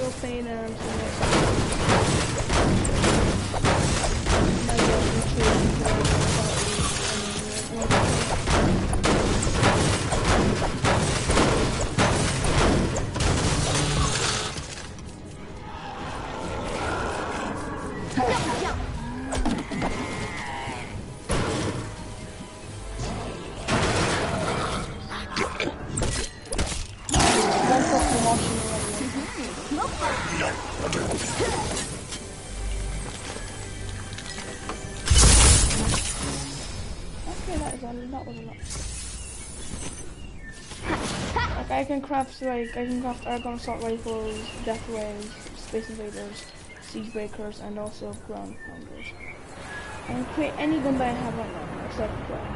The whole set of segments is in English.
little pain and I'm I can craft Argon assault rifles, death rays, space invaders, siege breakers, and also ground pounders. I can create any gun that I have right now, except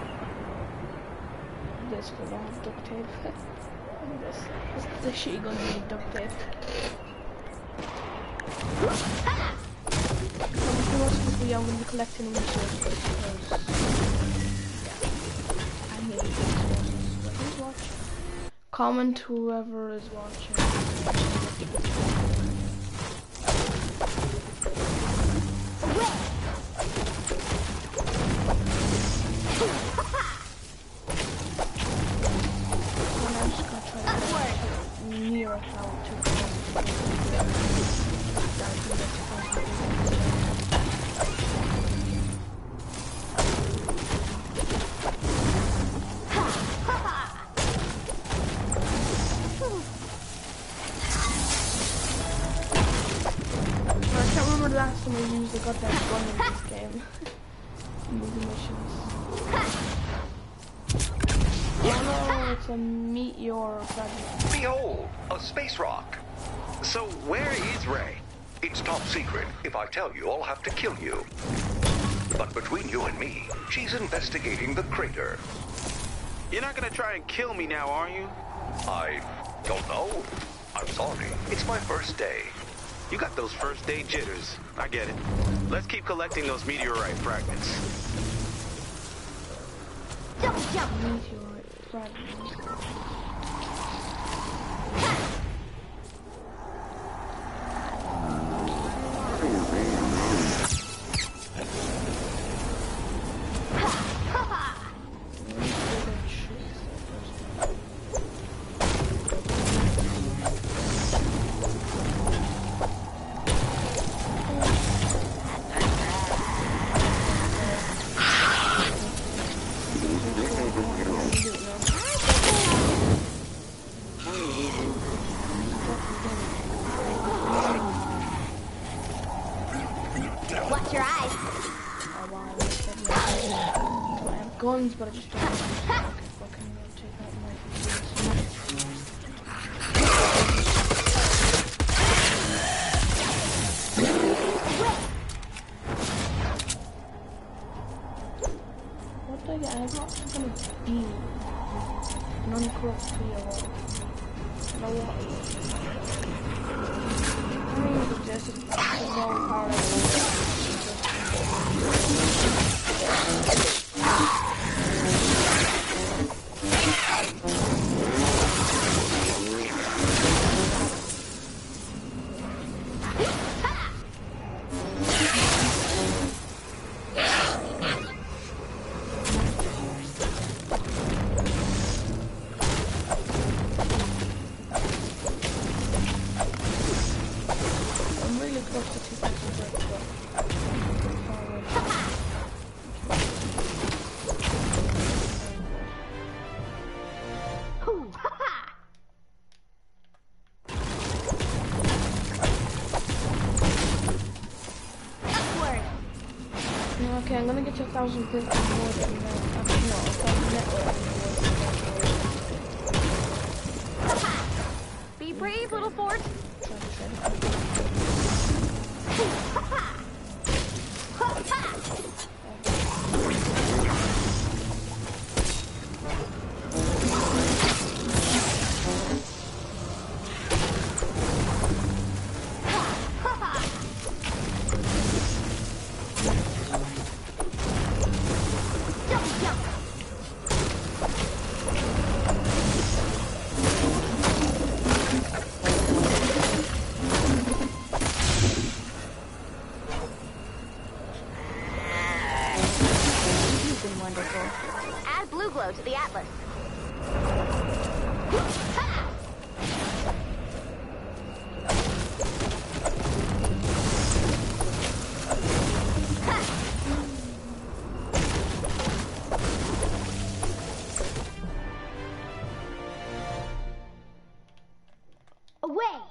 this because I have duct tape. this the shitty gun with duct tape. For most of this video, I'm going to be collecting resources because I need resources. But who's watching? Comment whoever is watching. And I'm just gonna try to near how to last time I used the goddamn gun in this game. Movie missions. Oh no, it's a meteor fragment. Behold, a space rock. So where is Ray? It's top secret. If I tell you, I'll have to kill you. But between you and me, she's investigating the crater. You're not gonna try and kill me now, are you? I don't know. I'm sorry. It's my first day. You got those first day jitters. I get it. Let's keep collecting those meteorite fragments. Meteorite fragments. Guns, but I just don't fucking take out my what did I get? I got some kind of beam. Non-corrupt PO. No what? I mean, it's just a long power. Okay, I'm gonna get to 1,000 points more than that. Actually, no, 1,000 network. Be brave, little fort. Atlas. Away!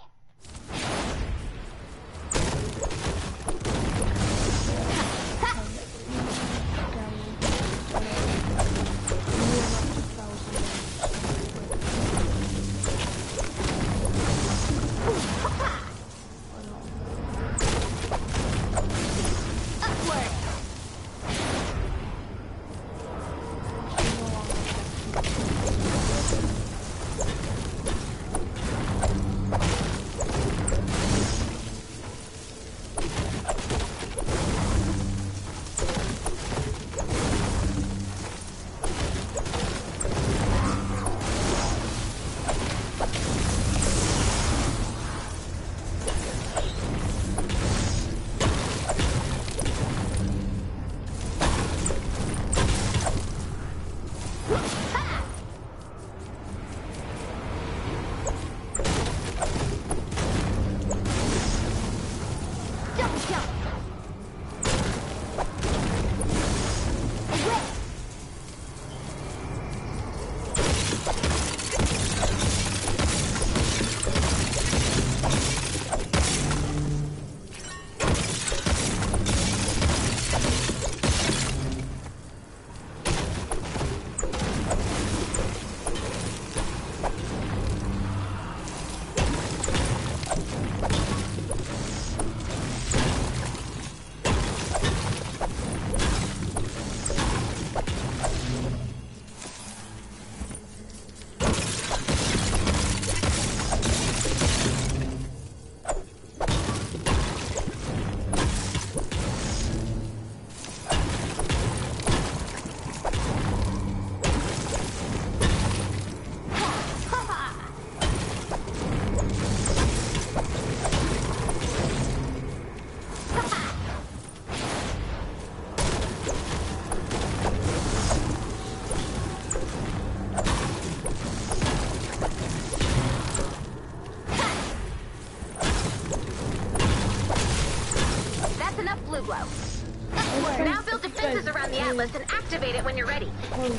Now build defenses around the Atlas and activate it when you're ready. If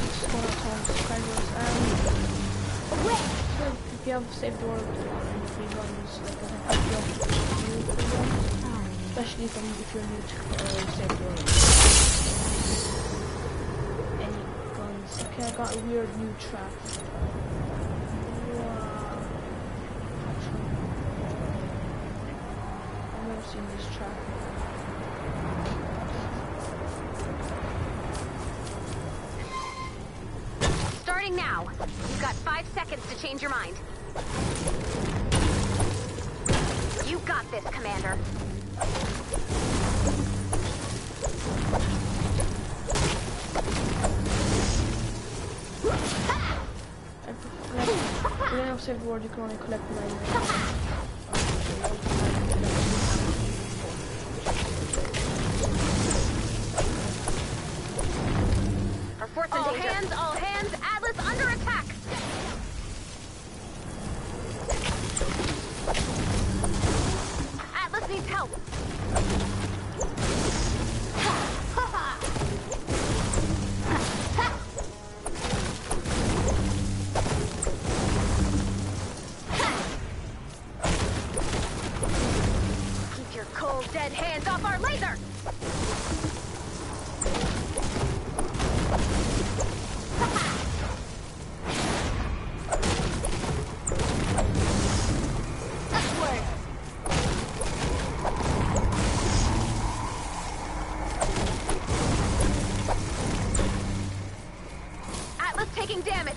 you have saved world and free guns, like I think you have new free guns, especially if you're new to saved world. Any guns? Okay, I got a weird new trap. Wow. I've never seen this trap. Starting now. You've got 5 seconds to change your mind. You got this, Commander. When I have saved world, you can only collect 9. Our force in danger. All hands, Atlas under attack! Atlas needs help! Keep your cold, dead hands off our laser! Taking damage.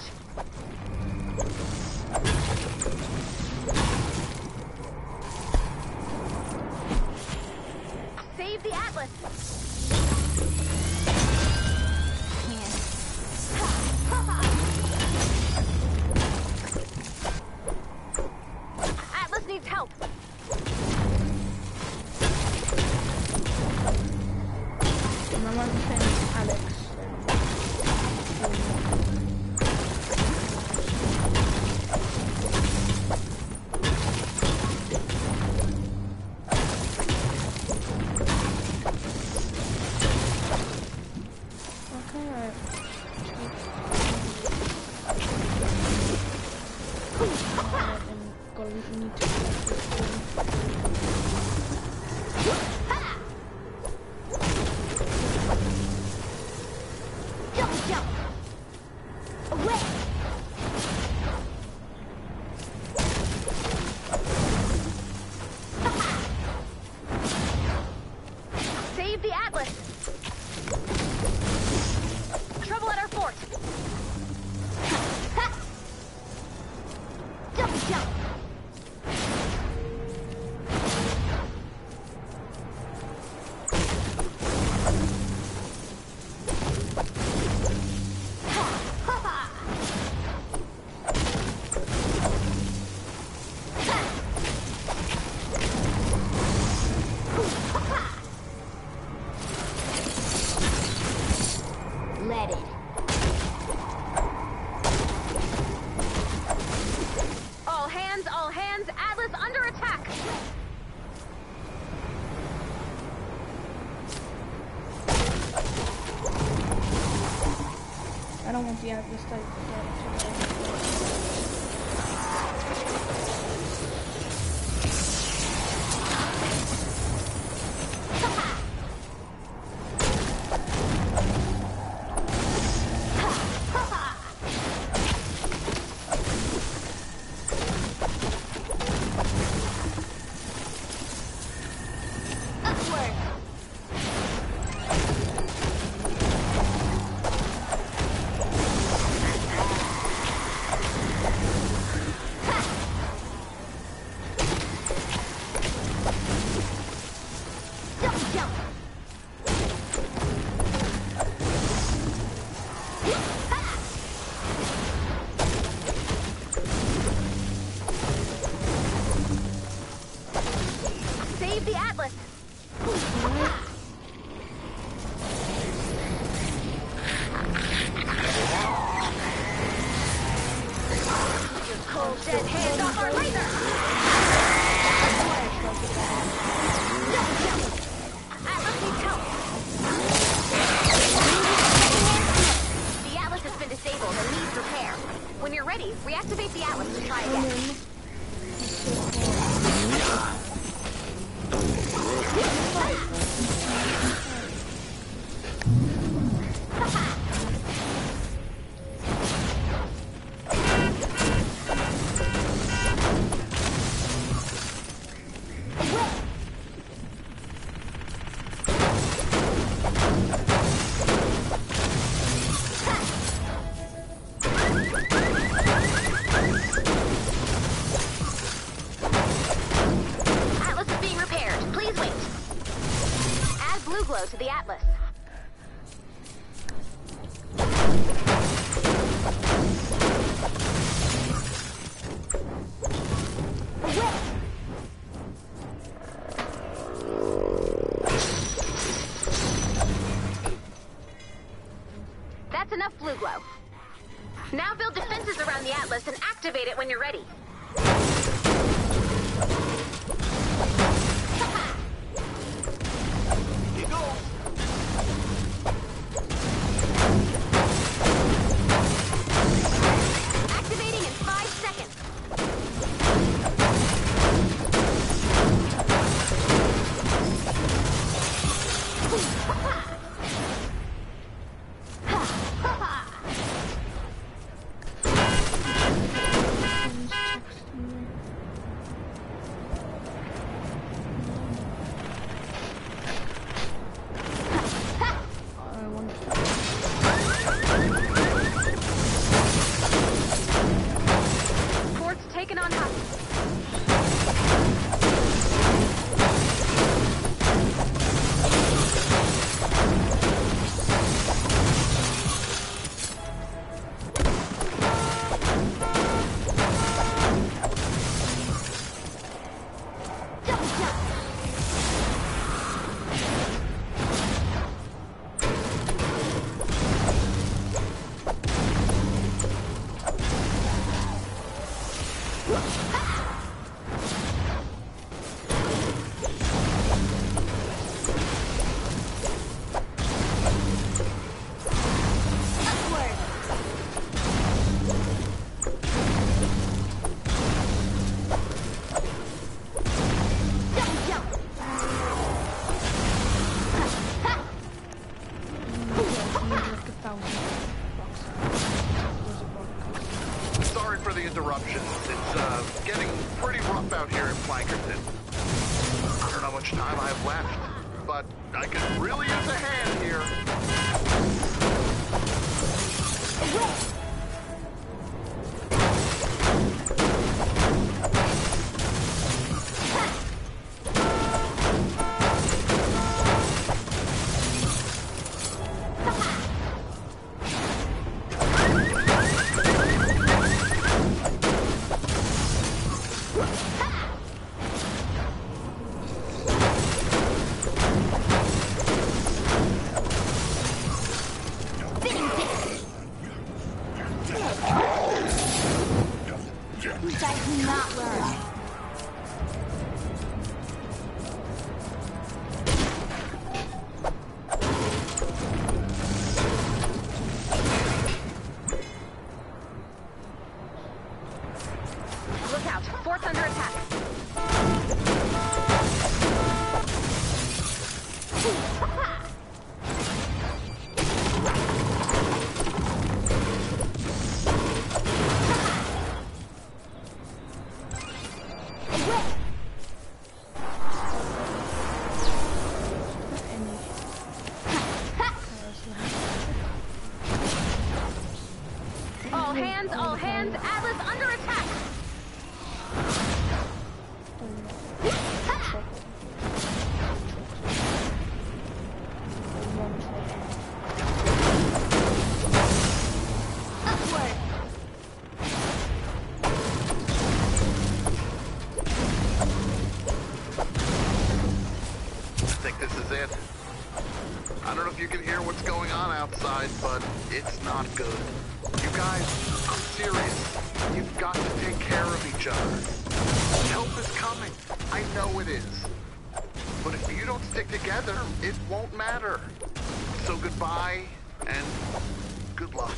Save the Atlas. We need to collect this thing. Double jump. Away. Save the Atlas. Trouble at our fort. Double jump. Let it. All hands, Atlas under attack. I don't want the Atlas type to Save the Atlas. Your cold, dead hands off our laser. Atlas needs help. The Atlas has been disabled and needs repair. When you're ready, reactivate the Atlas to try again. Atlas is being repaired. Please wait. Add blue glow to the Atlas. That's enough blue glow. Now build defenses around the Atlas and activate it when you're ready. Here goes. Activating in 5 seconds. Fort's taken on hostage. Double jump. Upward. tough out here in Plankerton. I don't know how much time I have left, but I could really use a hand here. Look out. Fort's under attack. All hands, Atlas under attack! Upward! I think this is it. I don't know if you can hear what's going on outside, but it's not good. You guys, I'm serious. You've got to take care of each other. Help is coming. I know it is. But if you don't stick together, it won't matter. So goodbye, and good luck.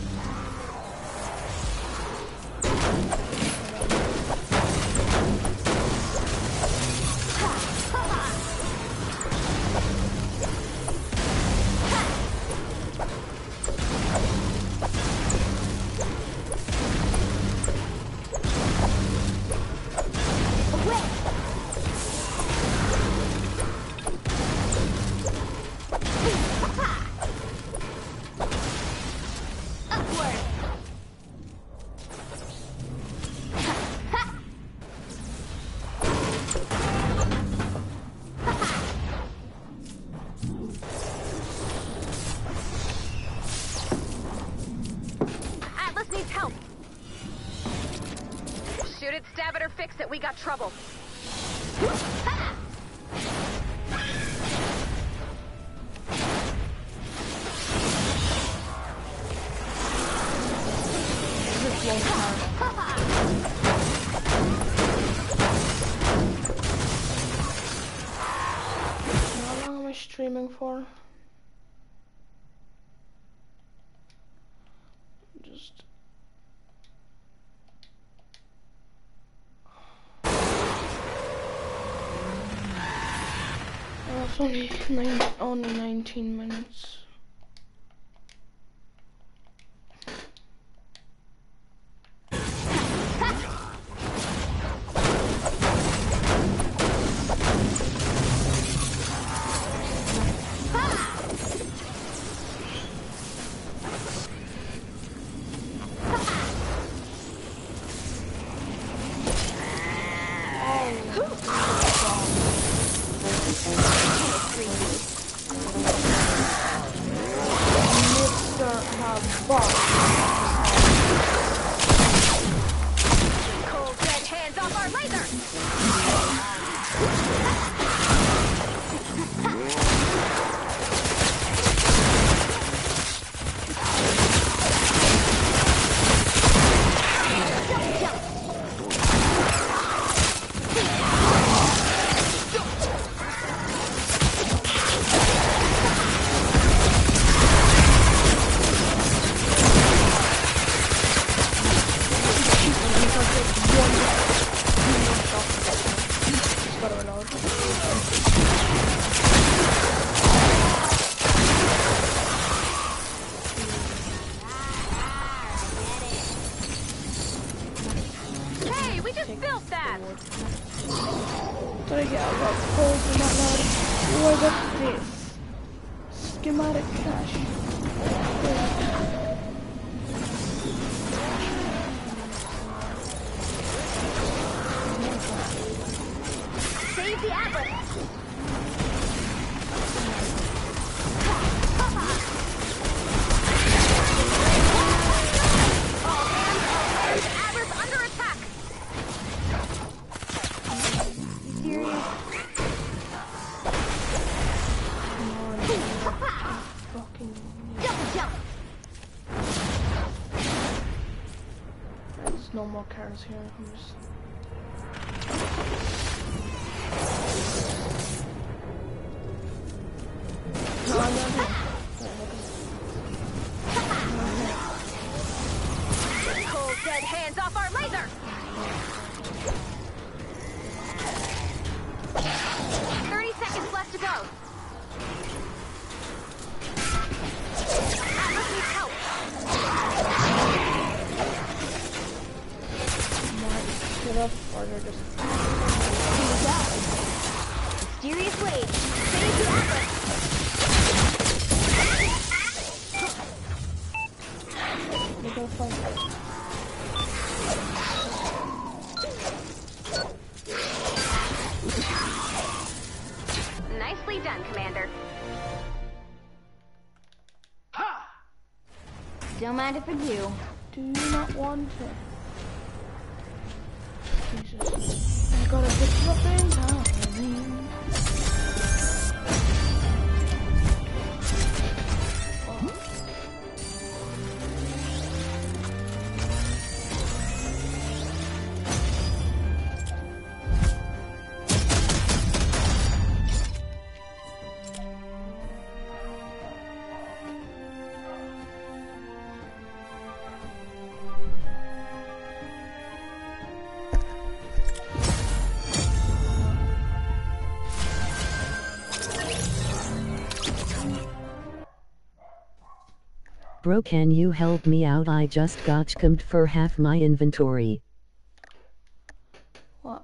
Shoot it, stab it, or fix it. We got trouble. How long am I streaming for? Just... it's only 19 minutes. We just built that. Did I get out of cold for that loud? Oh, I got this. Schematic cache. Save the Atlas. Atlas under attack. Serious? Fucking. Double jump. There's no more cars here. I'm just. No, I'm not here. Cold dead hands off our laser. 30 seconds left to go. Atlas needs help. Get up, or they're just. Mysterious wave. Save the Atlas. They go fight. Nicely done, Commander. Don't mind if I do. Do you not want it? Jesus. I gotta pick something up. Bro, can you help me out? I just got scammed for half my inventory. What?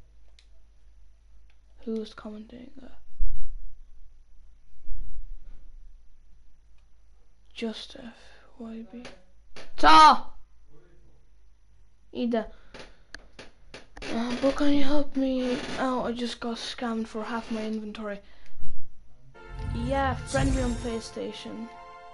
Who's commenting that? Just FYB. Ta! Ida. But can you help me out? I just got scammed for half my inventory. Yeah, friend me on PlayStation.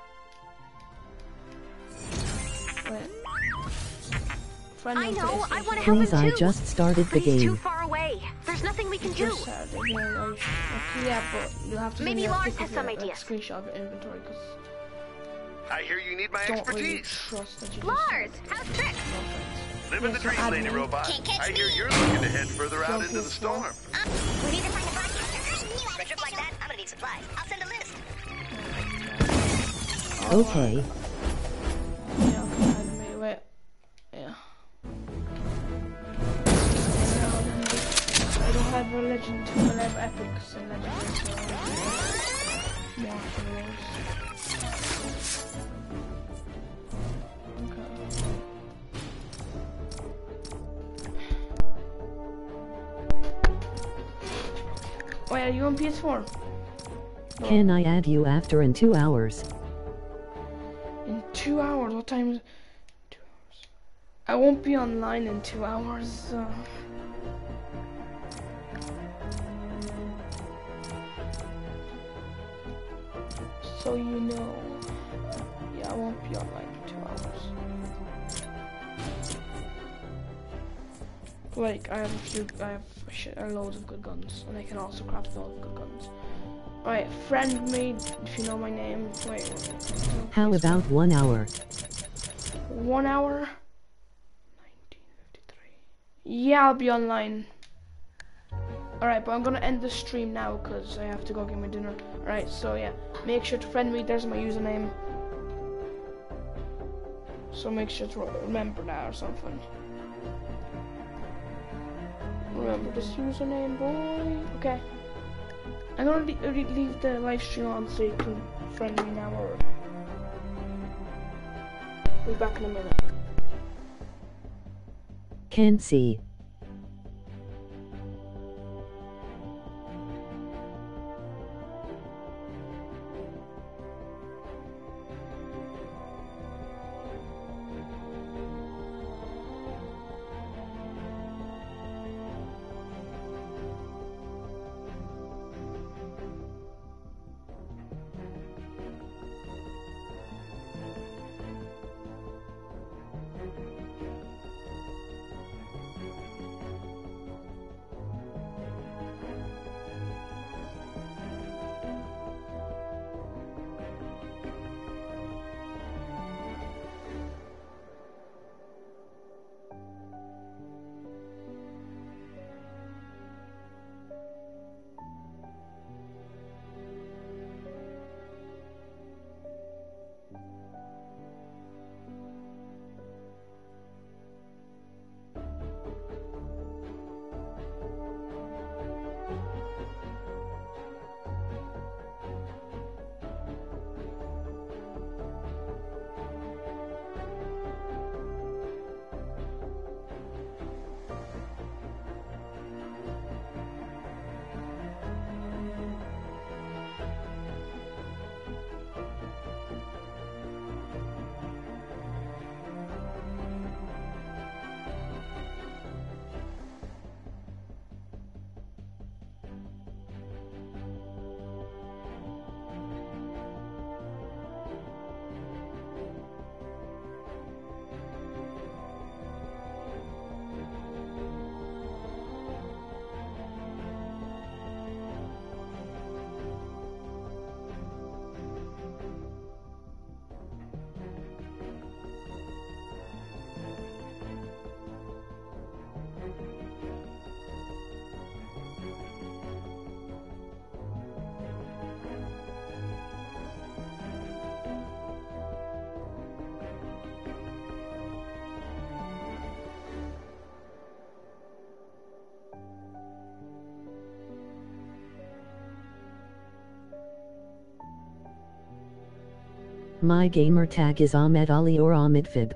Wait. Friend me I on know, PlayStation. I want to help him Please, I too. just started the But he's too game. far away. There's nothing we can do. Just Saturday, yeah, okay, yeah, but you'll have to Maybe send me Lars a pic has of some your, ideas. screenshot of your inventory, because I hear you need my I don't really expertise. trust that you Lars, just how's tricks? Living Yeah, the so dream, Lady admin. Robot. Can't catch I hear me. you're looking to head further out Don't into the feel small. storm. We need to find a broadcaster. For a trip like that, I'm gonna need supplies. I'll send a list. Okay. Yeah, okay, wait. Yeah. I don't have a legend, but I have epics and legendaries. So martial rules. Okay. Wait, are you on PS4? No. Can I add you after in 2 hours? In 2 hours? What time is it? 2 hours. I won't be online in 2 hours. So you know. Yeah, I won't be online in 2 hours. Like, I have loads of good guns, and I can also craft loads of good guns. Alright, friend me if you know my name. Wait. How about 1 hour? 1 hour? 1953. Yeah, I'll be online. Alright, but I'm gonna end the stream now because I have to go get my dinner. Alright, so yeah, make sure to friend me. There's my username. So make sure to remember that or something. Remember this username, boy. Okay. I'm gonna leave the live stream on so you can friend me now or be back in a minute. Can't see. My gamer tag is Ahmed Ali or Ahmed Fib.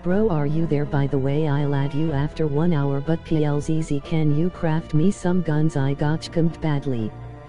Bro, are you there? By the way, I'll add you after 1 hour, but PLZZ, can you craft me some guns? I got scammed badly.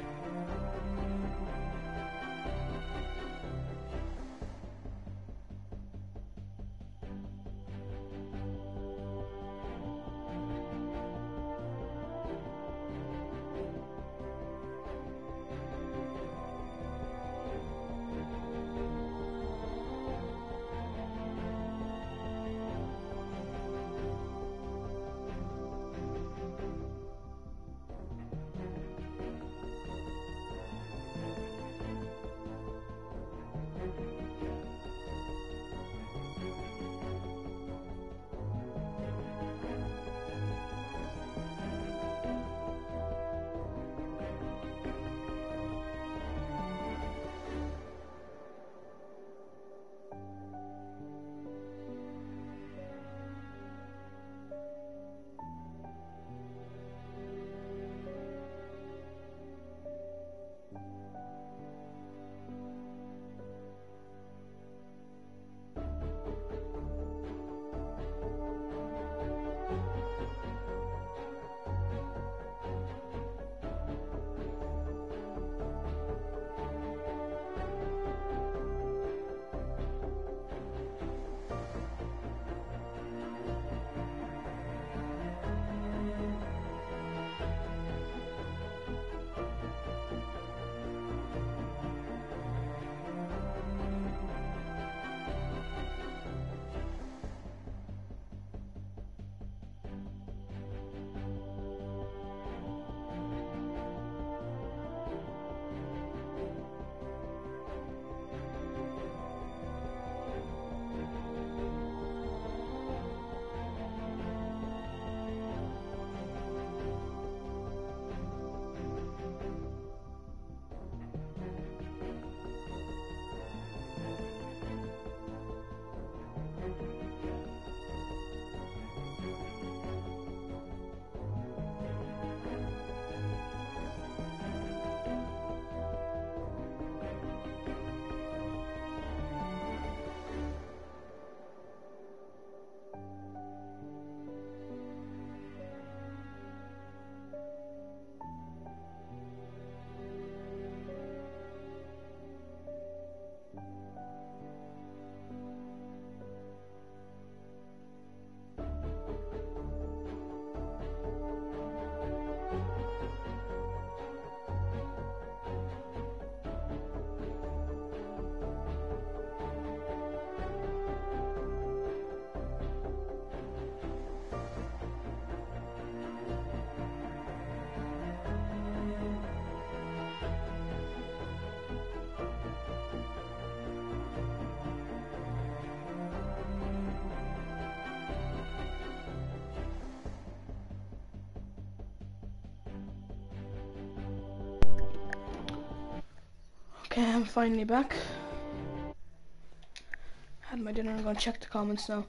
Okay, I'm finally back. Had my dinner. I'm gonna check the comments now.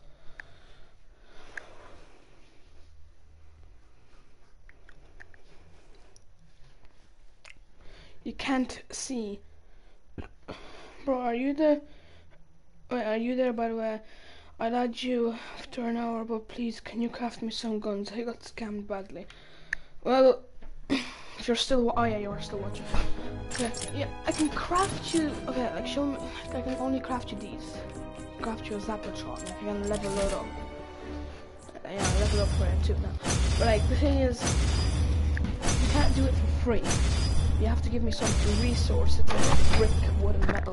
You can't see. Bro, are you there? Wait, are you there, by the way? I'll add you after an hour, but please, can you craft me some guns? I got scammed badly. Well, if you're still, oh yeah, you're still watching. Okay, yeah, I can craft you. Okay, like show me. Like, I can only craft you these. Craft you a Zapatron. Like, I can level it up. Yeah, level up for it too now. But like, the thing is, you can't do it for free. You have to give me some resources, like brick, wood, and metal.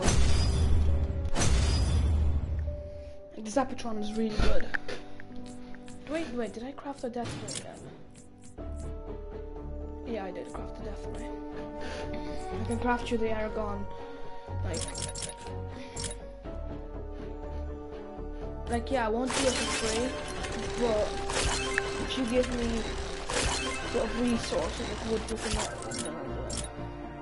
Like, the Zapatron is really good. Wait, did I craft a death ray then? Yeah, I did craft a death ray. I can craft you the Aragon, like yeah, I won't do it for free, but if you give me sort of resources, like wood, brick, and metal, then I'll do it.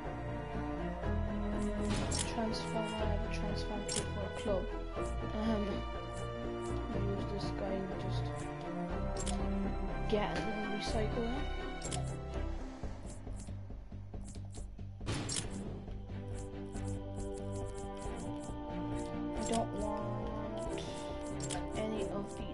Transform, I have a transform kit for a club. I use this guy and just get it and recycle it. I don't want any of these.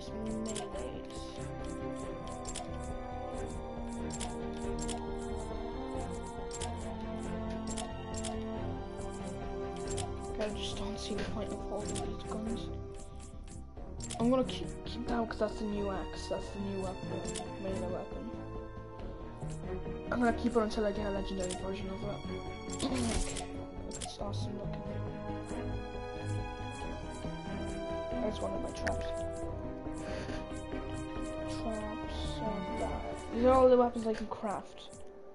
I just don't see the point of holding these guns. I'm gonna keep that because that's the new axe. That's the new weapon, melee weapon. I'm gonna keep it until I get a legendary version of it. It's awesome looking. That's one of my traps. These are all the weapons I can craft.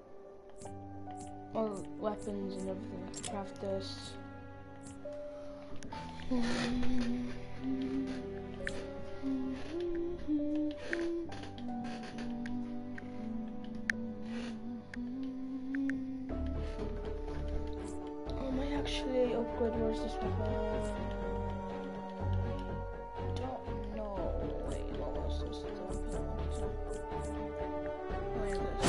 All the weapons and everything. I can craft this. I might actually upgrade. Where's this weapon? Don't know. Wait, what was this weapon? Oh, yeah, this.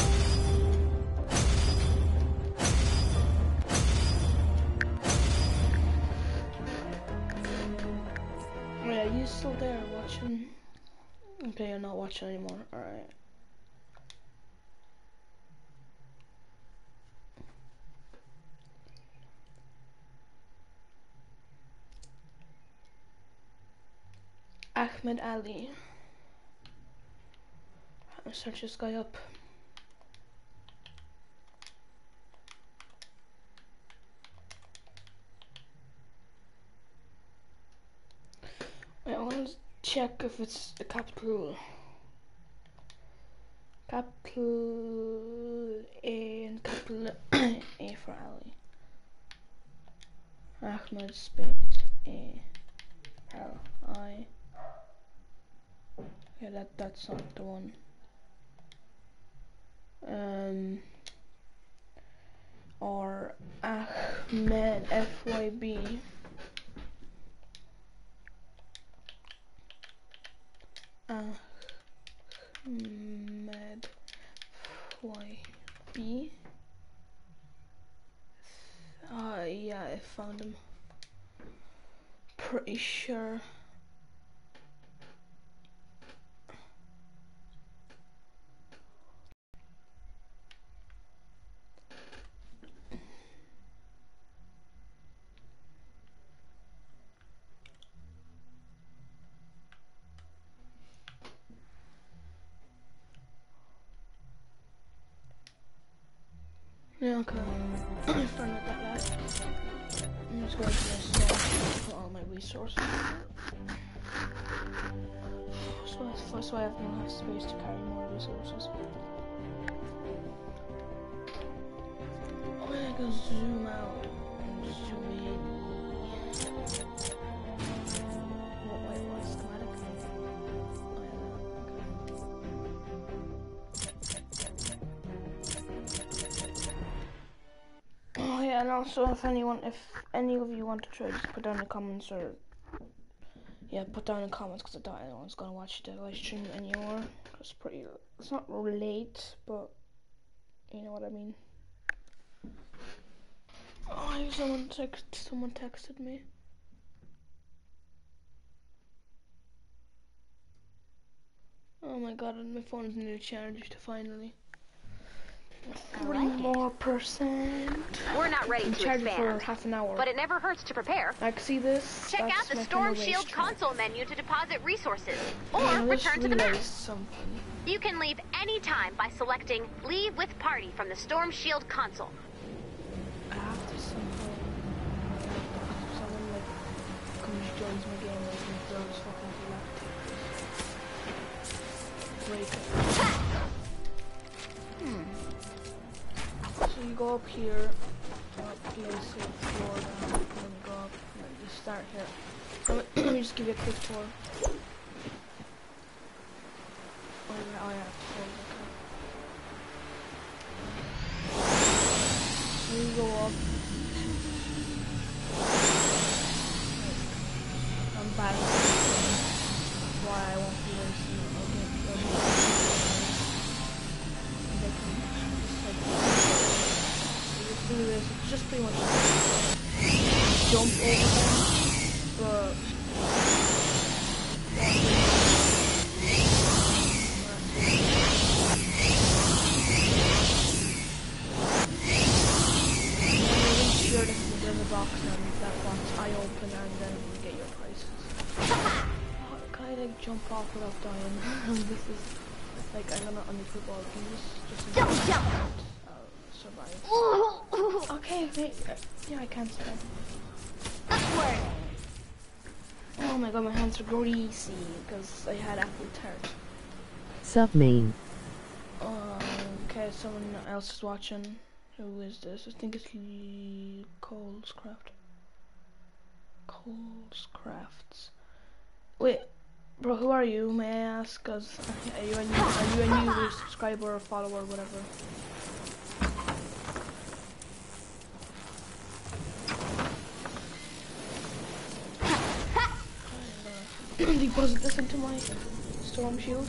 Oh, yeah, you still there watching? Okay, you're not watching anymore. Alright. Ahmed Ali. I'm gonna search this guy up. I want to check if it's a capital A and capital A for Ali. Ahmed space A L I. Yeah, that's not the one. Or Ahmed FYB. Ahmed YB. Yeah, I found him. Pretty sure. Yeah, okay. Starting with that last. I'm just going to this put all my resources. So I have enough space to carry more resources. Oh, yeah, I can zoom out and zoom in. Wait, what schematic? Oh yeah, and also if any of you want to trade, just put down in the comments, or yeah, put down in the comments because I doubt anyone's gonna watch the live stream anymore. It's not late, but you know what I mean. Oh, someone texted me. Oh my god, and my phone is nearly charged finally. 3% more. We're not ready to expand for expand, half an hour. but it never hurts to prepare. Like, see this? Check That's out the my Storm final Shield racetrack. console menu to deposit resources, or Yeah, let's return to the map. realize something. You can leave anytime by selecting Leave with Party from the Storm Shield console. I have to somehow. Someone like comes joins my game and throws fucking left. Break it. So you go up here, place it, floor down, and then you go up, and then you start here. Let me just give you a quick tour. Oh yeah, okay. So you go up. I'm bad. That's why I won't be racing. I'll get do this. It's just pretty much jump over them, but there's a box and that box, I open, and then you get your prices. Oh, can I like jump off without dying? This is like I'm gonna unequip all these. Just Jump. survive. Okay, wait. Yeah, I can't stand. Upward. Oh my god, my hands are greasy because I had apple tart. Sup main. Okay, someone else is watching. Who is this? I think it's Coles Craft. Coles Crafts. Wait, bro, who are you? May I ask? Cause are you a new subscriber or follower or whatever? Deposit this into my storm shield.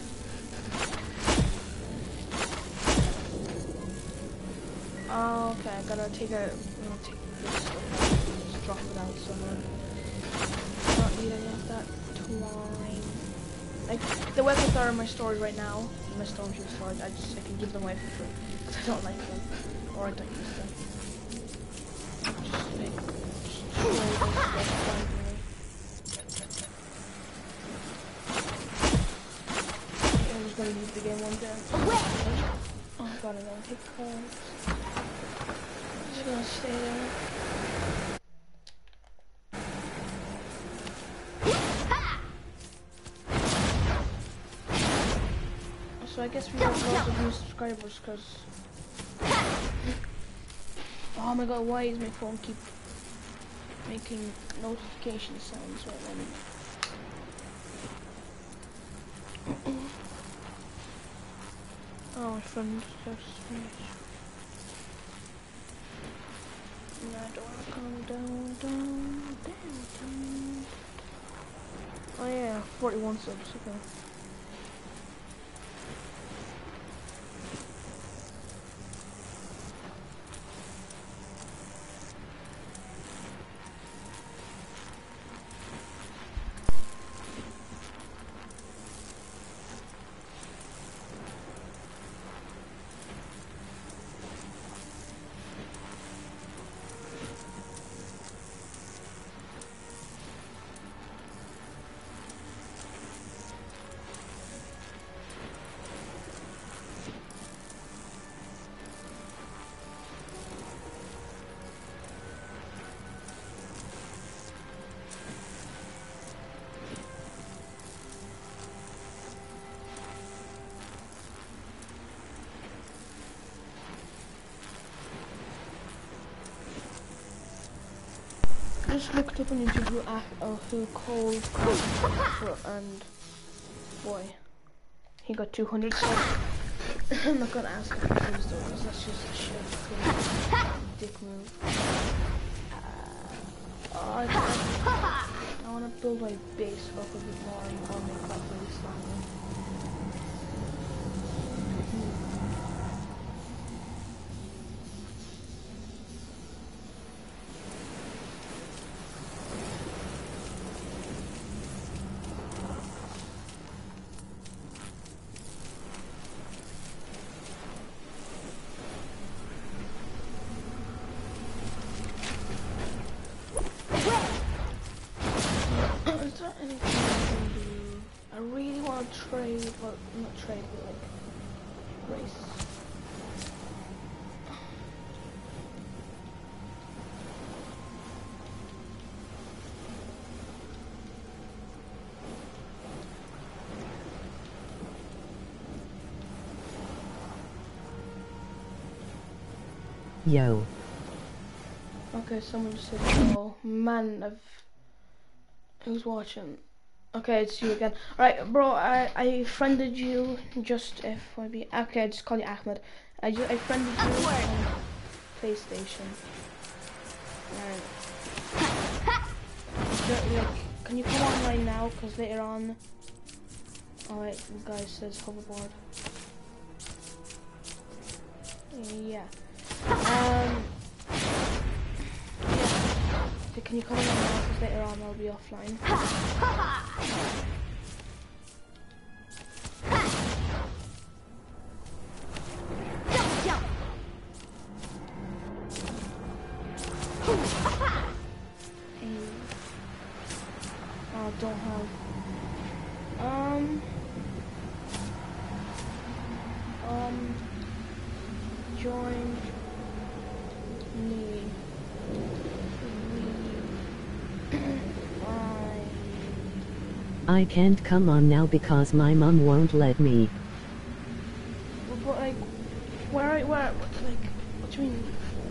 Oh, okay, I gotta take a. I'm gonna take this. Just drop it out somewhere. I don't need any of that twine. Like the weapons are in my storage right now. In my storm shield storage. I can give them away for free because I don't like them or I don't use them. Just like throw this stuff down here. I'm just gonna leave the game one day. Oh god, I don't take cards. I'm just gonna stay there. So I guess we have lots of new subscribers because... Oh my god, why is my phone keep making notification sounds right when... Oh, my friend just finished. That door come down. Oh yeah, 41 subs, okay. Just looked up on YouTube who Cole Craft and boy, he got 200 subs. I'm not gonna ask him for his because that's just a shit dick move. I wanna build my base up a bit more and I'll make that really slimy. Trade, but not trade, but like race. Yo. Okay, someone just said, oh man, who's watching? Okay, it's you again. Alright, bro, I friended you just FYB. Okay, I just call you Ahmed. I friended you on PlayStation. Like, can you come online now? Because later on... Alright, the guy says hoverboard. Yeah. Yeah. So can you come online now? Because later on I'll be offline. join me. I can't come on now because my mom won't let me. But like, where, like, what do you mean?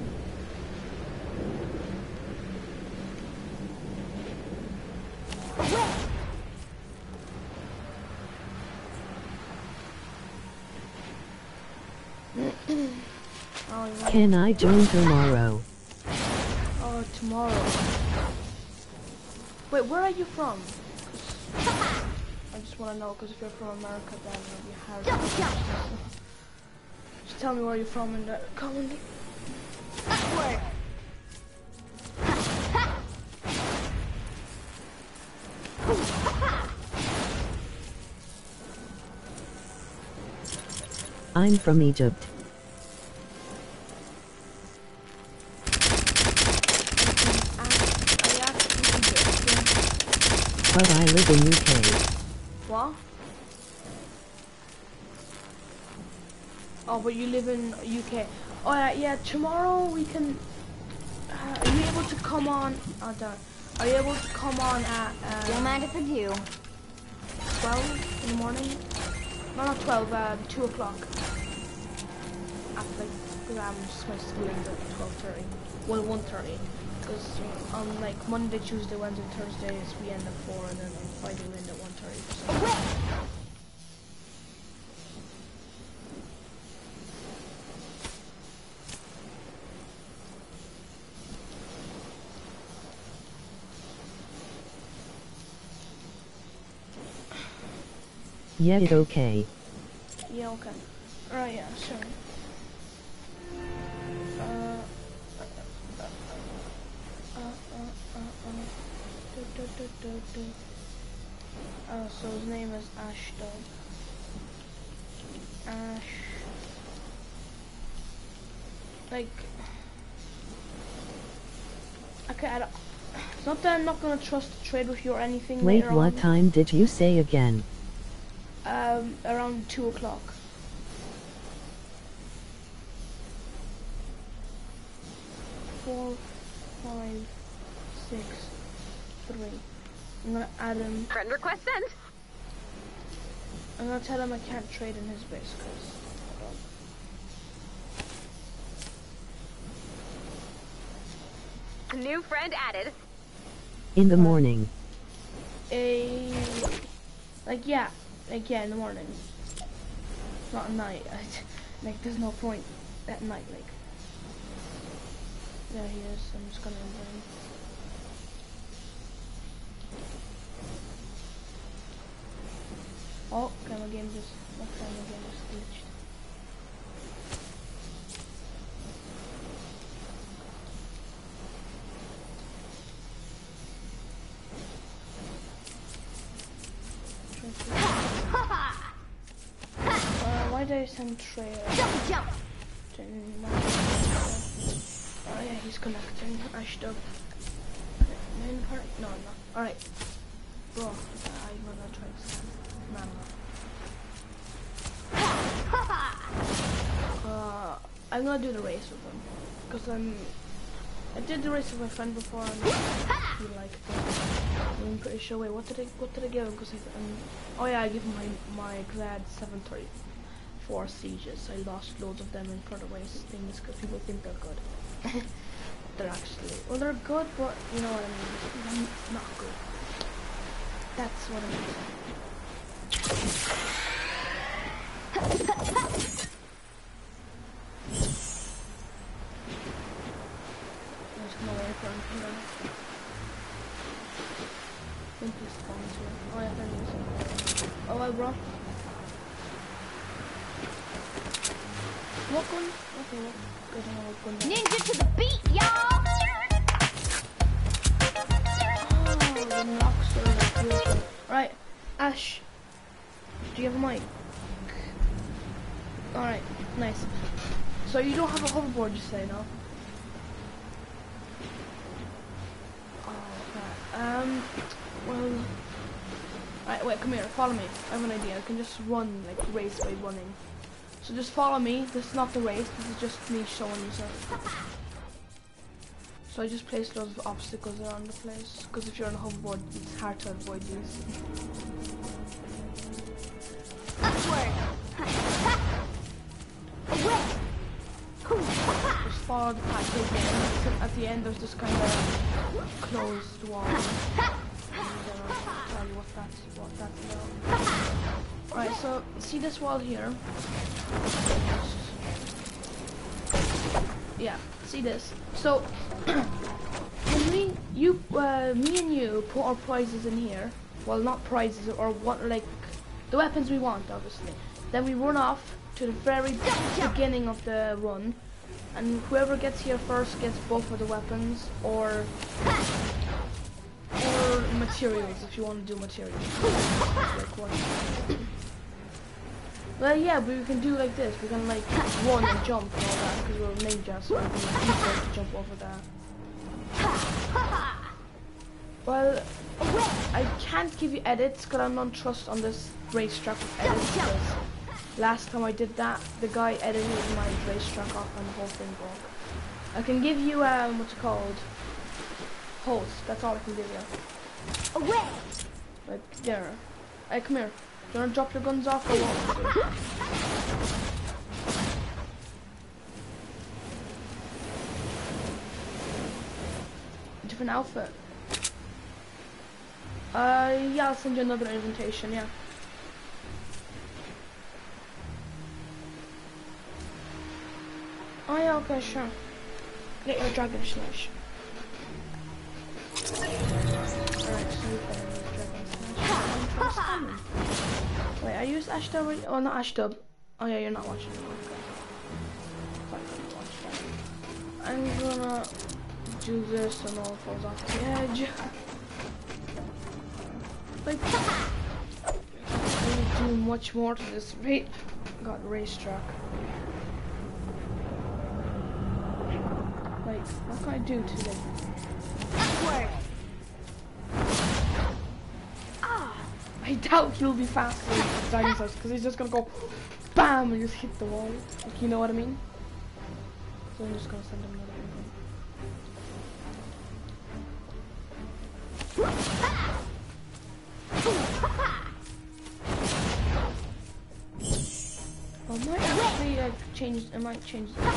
Can I join tomorrow? Oh, tomorrow. Wait, where are you from? 'Cause I just want to know, because if you're from America, then it'll be hard. Just tell me where you're from in the comment. I'm from Egypt. But I live in UK. What? Oh, but you live in UK. Oh yeah, tomorrow we can... are you able to come on... Oh, darn. Are you able to come on at... Don't mind if I do. 12 in the morning? No, not 12, 2 o'clock. After, like, because I'm just my school ends at 12:30. Well, 1:30. Because on like Monday, Tuesday, Wednesday, Thursdays we end at 4, and then on Friday we end at 1:30. Yeah, it okay. Yeah, okay. Alright, yeah, sure. So his name is Ashdod. Ash. Like. Okay, I don't. It's not that I'm not gonna trust to trade with you or anything. Wait, later what on. time did you say again? Around 2 o'clock. 4, 5, 6, 3. I'm gonna add him. Friend request sent. I'm gonna tell him I can't trade in his base because. New friend added. In the morning. Like yeah, in the morning. Not at night. Like there's no point at night. Like there he is. I'm just gonna invite him. Oh, camera game just. My camera game just glitched. Why did I send Trey? Jump! Oh yeah, he's connecting. Ashdod. Main part? No, no. Alright. Bro, I'm gonna try to send. I'm gonna do the race with him. Because I did the race with my friend before and he liked it. I'm pretty sure. Wait, what did I give him? Because oh yeah, I gave him my Glad 734 sieges. I lost loads of them in for the race things because people think they're good. They're actually, well, they're good, but you know what I mean. Not good. That's what I mean. Oh yeah, there he is. Oh well, bro. Walk on. Okay, walk. Good, I'm walk on. Ninja to the beat, y'all! Oh, the knocks are like beautiful. Right, Ash. Do you have a mic? Alright, nice. So you don't have a hoverboard, you say, no? Well, alright, wait, come here, follow me. I have an idea. I can just run, like, race by running. So just follow me. This is not the race. This is just me showing you something. So I just placed loads of obstacles around the place. Because if you're on a hoverboard, it's hard to avoid these. Upward. Away. Just follow the path to the end. At the end, there's this kind of closed wall. I'll tell you what that's about. Alright, so see this wall here? Yeah, see this. So when me and you put our prizes in here, well, not prizes, or what, like the weapons we want, obviously. Then we run off to the very beginning of the run, and whoever gets here first gets both of the weapons, or materials if you want to do materials. Like what? Well, yeah, but we can do like this. We can like run and jump and all that because we're ninjas, so we can easily to jump over that. Well, I can't give you edits because I'm not trust on this racetrack with edits. Because last time I did that, the guy edited my racetrack off and the whole thing broke. I can give you what's it called? Host. That's all I can give you. Away. Like there. Hey, come here. Do you want to drop your guns off or what? Different outfit. Yeah, I'll send you another invitation, yeah. Oh yeah, okay, sure. Get your dragon slash. Alright, so you can use dragon slash. Wait, I used Ashdub. Oh, not Ashdub. Oh yeah, you're not watching. Okay. I'm gonna do this and all falls off the edge. Like, I do much more to this racetrack. Like, what can I do today? Upward. I doubt he'll be faster than dinosaurs because he's just gonna go BAM and just hit the wall. Like, you know what I mean? So I'm just gonna send him another I might actually change. I might change this.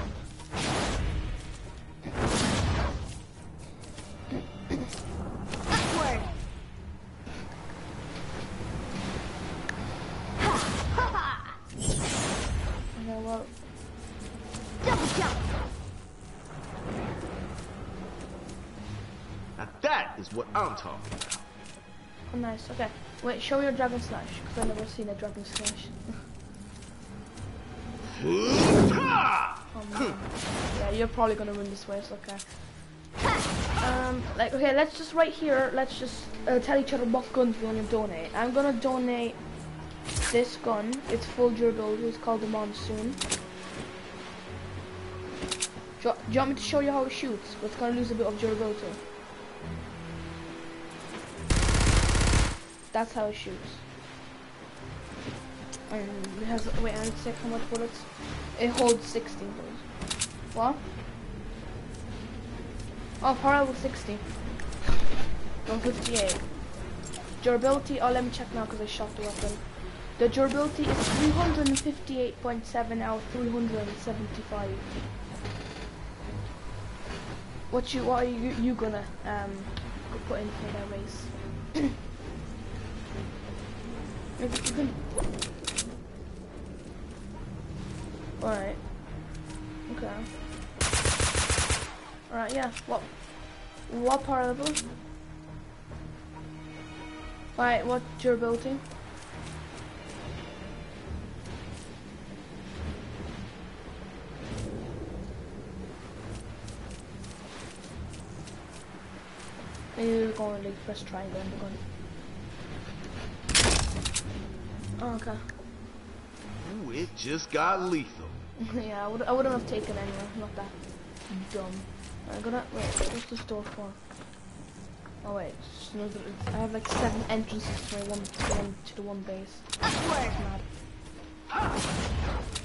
Upward. Okay, well, Double jump. Now that is what I'm talking about. oh, nice. Okay, wait. Show me your dragon slash because I've never seen a dragon slash. Oh, man. Yeah, you're probably gonna win this way. It's okay. Like, okay, let's just right here. Let's just tell each other what guns we want to donate. I'm gonna donate this gun. It's full durability. It's called the Monsoon. Do you want me to show you how it shoots? But it's gonna lose a bit of durability. That's how it shoots. And it has. Wait, I need to check how much bullets. It holds 16 bullets. What? Oh, power level 60. No, 58. Durability. Oh, let me check now because I shot the weapon. The durability is 358.7 out of 375. What are you gonna put in for that race? Maybe you can. Alright. Okay. Alright, yeah. What power level? Alright, what durability? You're going to like press triangle and we're going. Oh, okay. Ooh, it just got lethal. Yeah, I wouldn't have taken anyway. Not that dumb. I'm gonna wait. What's this door for? Oh wait, it's another, I have like 7 entrances to the one base. Upward. That's mad.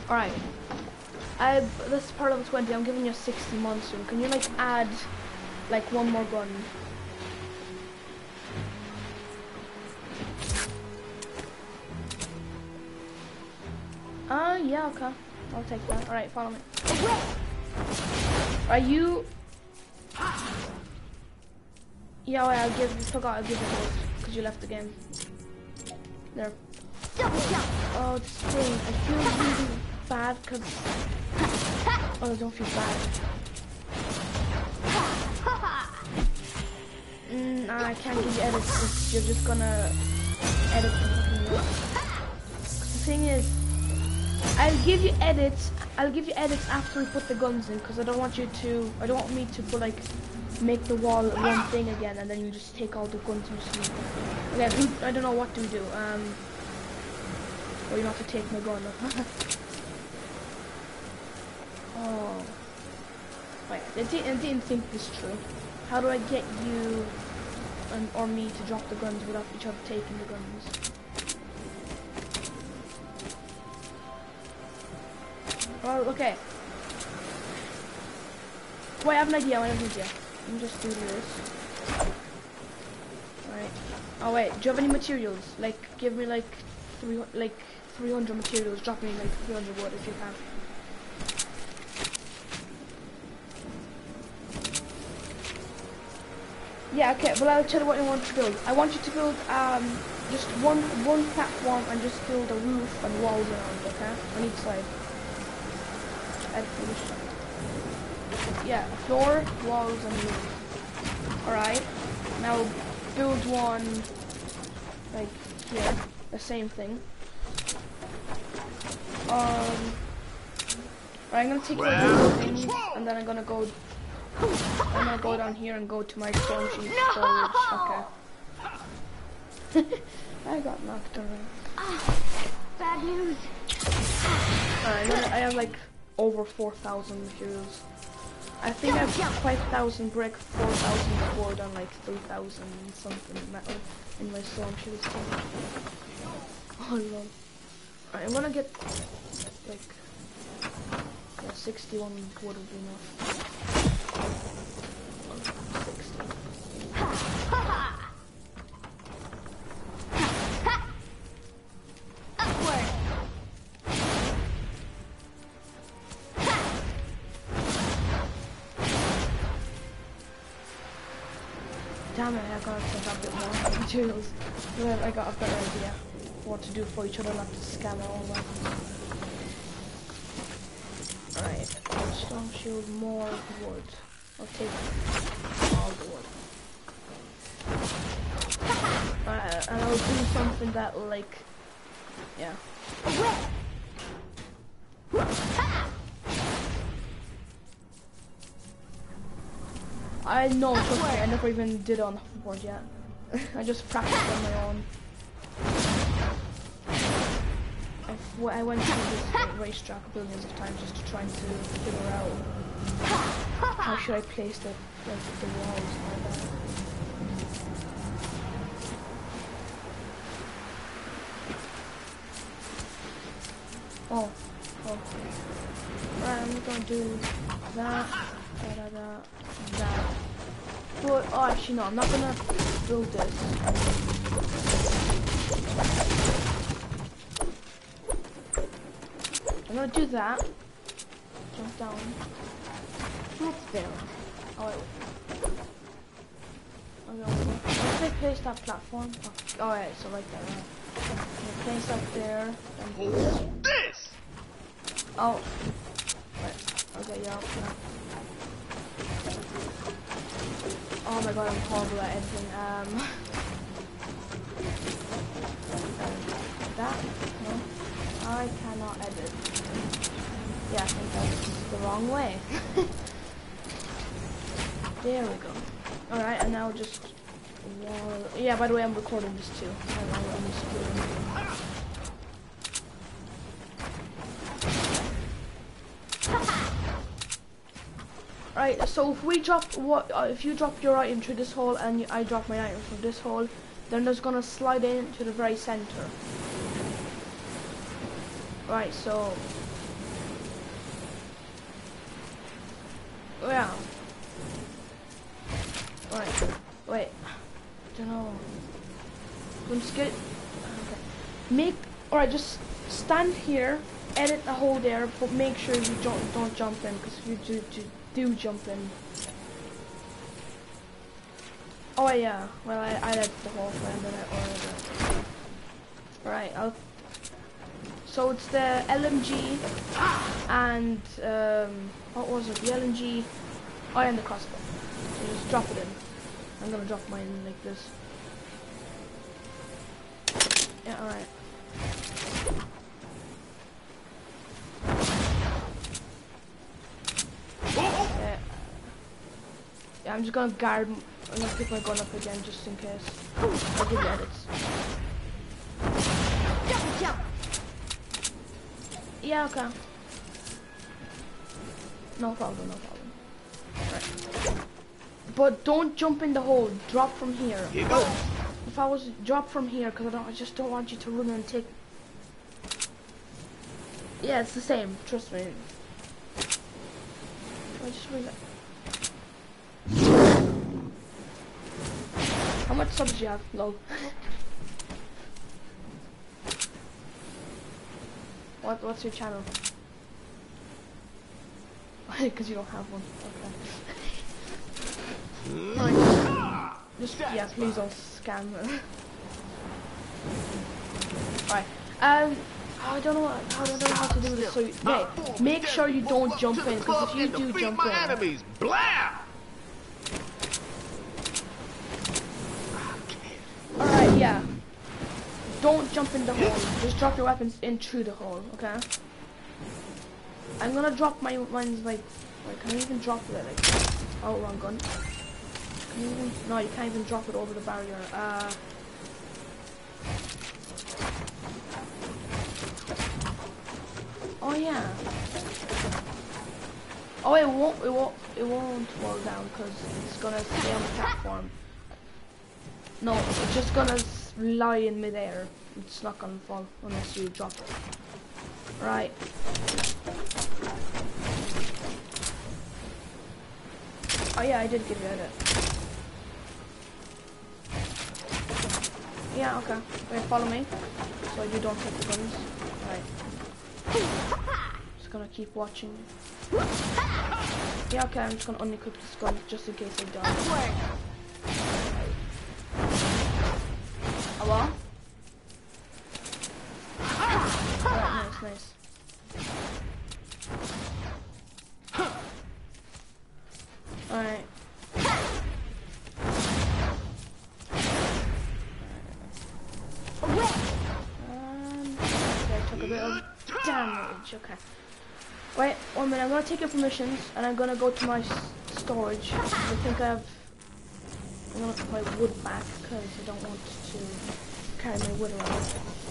Alright. This is part of 20. I'm giving you 60 months soon. Can you like add like one more gun? Yeah, okay. I'll take that. Alright, follow me. Are you... Yeah, wait, I'll give you those, because you left the game. There. Oh, this thing, I feel really bad, because... Oh, don't feel bad. Nah, I can't give you edits, because you're just gonna edit the fucking work. The thing is, I'll give you edits after we put the guns in, because I don't want me to put like, make the wall one thing again, and then you just take all the guns and just leave them. Okay, I don't know, what do we do? Or you have to take my gun. Oh. Wait, I didn't think this through. How do I get you or me to drop the guns without each other taking the guns? Well, okay. Wait, I have an idea. Let me just do this. Alright. Oh wait, do you have any materials? Like, give me like 300 materials. Drop me like 300 wood if you can. Yeah, okay. Well, I'll tell you what I want to build. I want you to build just one platform and just build a roof and walls around. Okay, on each side. Yeah, floor, walls, and roof. Alright, now build one like here, the same thing. Alright, I'm gonna take those things, and then I'm gonna go down here and go to my storm sheet storage. Okay. I got knocked around. Bad news. Alright, I have like over 4,000 materials. I think I have 5,000 brick, 4,000 wood, and like 3,000 something metal in my storm shield. Oh lord. Alright, I'm gonna get like 61 wood would be enough. 60. Damn it, I gotta take a bit more materials. But I got a better idea what to do for each other, not to scam all that. Alright, storm shield, more wood. I'll take all the wood. And I'll do something that like, yeah. I know, trust me, I never even did it on the hoverboard yet. I just practiced on my own. I went through this racetrack billions of times just to try to figure out how should I place the walls and all that. Oh. Right, I'm gonna do that. That. But, oh, actually no, I'm not gonna build this. I'm gonna do that. Jump down. Let's build. Oh, wait. Once I place that platform. Oh, alright, so right there, right. I'm place that there. What's this? Oh. Right. Okay, yeah, okay. Oh my god, I'm horrible at editing. That? No. I cannot edit. Yeah, I think that's the wrong way. There we go. Alright, and now just... Yeah, by the way, I'm recording this too. I'm just doing... Right, so if we drop if you drop your item through this hole and I drop my item through this hole, then it's gonna slide in to the very center. Right, so Yeah. Right. Wait. Don't know. I'm just get. Okay. Alright, just stand here, edit the hole there, but make sure you don't jump in, because if you do jump in. Oh yeah. Well, I edited the hole for a minute or. Alright. So it's the LMG and what was it? The LMG. Oh, and the crossbow. So just drop it in. I'm gonna drop mine in like this. Yeah, alright. Yeah, I'm just gonna guard. I'm gonna pick my gun up again just in case. I'll give you edits. Double jump. Yeah, okay. No problem, no problem. Right. But don't jump in the hole. Drop from here. Here goes. If I was drop from here, because I just don't want you to run and take. Yeah, it's the same. Trust me. I just realized. How much subs do you have? Lol. What's your channel? Because you don't have one. Okay. Right. Just yeah, please don't scam. Alright. I don't know how to do this. So yeah, make sure you don't jump in, because if you do jump in. Enemies, blah! Alright, yeah. Don't jump in the hole. Just drop your weapons in through the hole, okay? I'm gonna drop mine's like, wait, can I even drop it like, oh, wrong gun. Can you even, no, you can't even drop it over the barrier. Oh yeah. Oh, it won't fall down because it's gonna stay on the platform. No, it's just gonna lie in midair. It's not gonna fall unless you drop it. Right. Oh yeah, I did give you edit. Yeah, okay. Wait, follow me. So you don't take the guns. Right. Just gonna keep watching. Yeah, okay, I'm just gonna unequip this gun just in case I die. Hello? Alright, nice. Alright. Okay, I took a bit of damage, okay. Wait, 1 minute, I'm gonna take your permissions and I'm gonna go to my storage. I think I'm gonna put my wood back because I don't want to carry my wood around.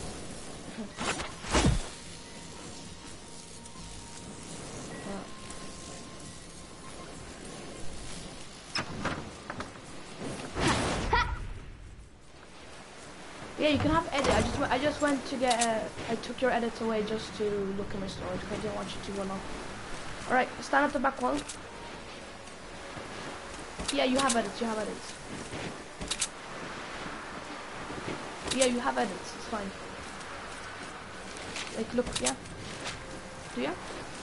Yeah, you can have edit. I just went to get I took your edits away just to look at my storage because I didn't want you to run off. Alright, stand at the back wall. Yeah, you have edits, Yeah, you have edits, it's fine. Like, look, yeah? Do ya?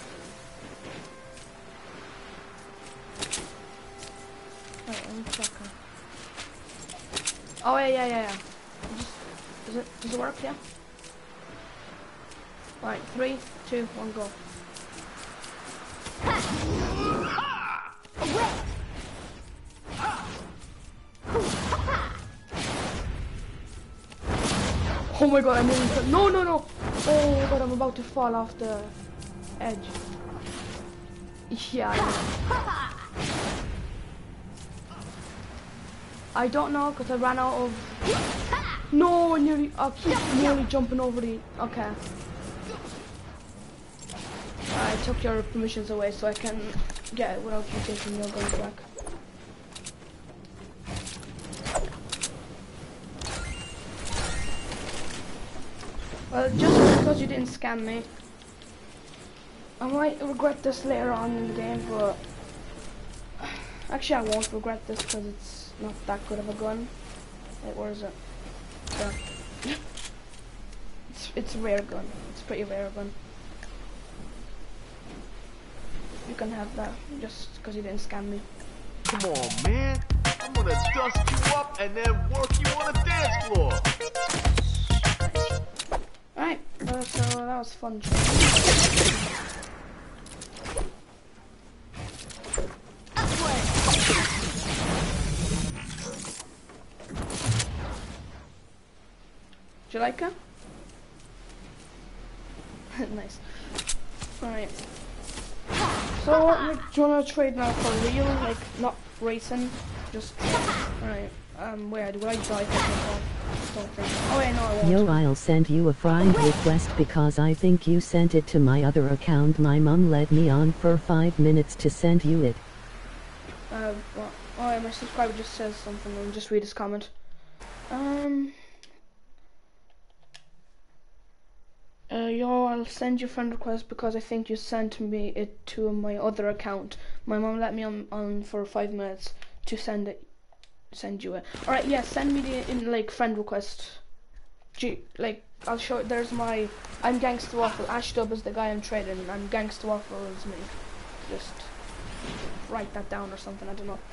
Wait, let me check. Oh, yeah. Does it work, yeah? Alright, 3, 2, 1, go. Oh my god, I'm in. No! Oh my god, I'm about to fall off the edge. Yeah, I know. I don't know, because I ran out of... No, I keep nearly jumping over the... Okay. I took your permissions away so I can get it without you taking your guns back. Well, just because you didn't scam me, I might regret this later on in the game, but Actually, I won't regret this because it's not that good of a gun. Wait, where is it? There. It's a rare gun. It's a pretty rare gun. You can have that just because you didn't scam me. Come on, man. I'm gonna dust you up and then work you on the dance floor. Alright, so that was fun. Do you like her? Nice. Alright. So, do you wanna trade now for real? Like, not racing? Just, alright. Where do I die for myself? Don't think. Oh wait, no, I won't. Yo, I'll send you a friend request because I think you sent it to my other account. My mom led me on for 5 minutes to send you it. Well, alright, my subscriber just says something. I'll just read his comment. Yo, I'll send you a friend request because I think you sent me it to my other account. My mom let me on for 5 minutes to send you it. Alright, yeah, send me the like friend request. Like, I'll show. There's my. I'm Gangsta Waffle. Ashdub is the guy I'm trading. I'm Gangsta Waffle is me. Just write that down or something. I don't know.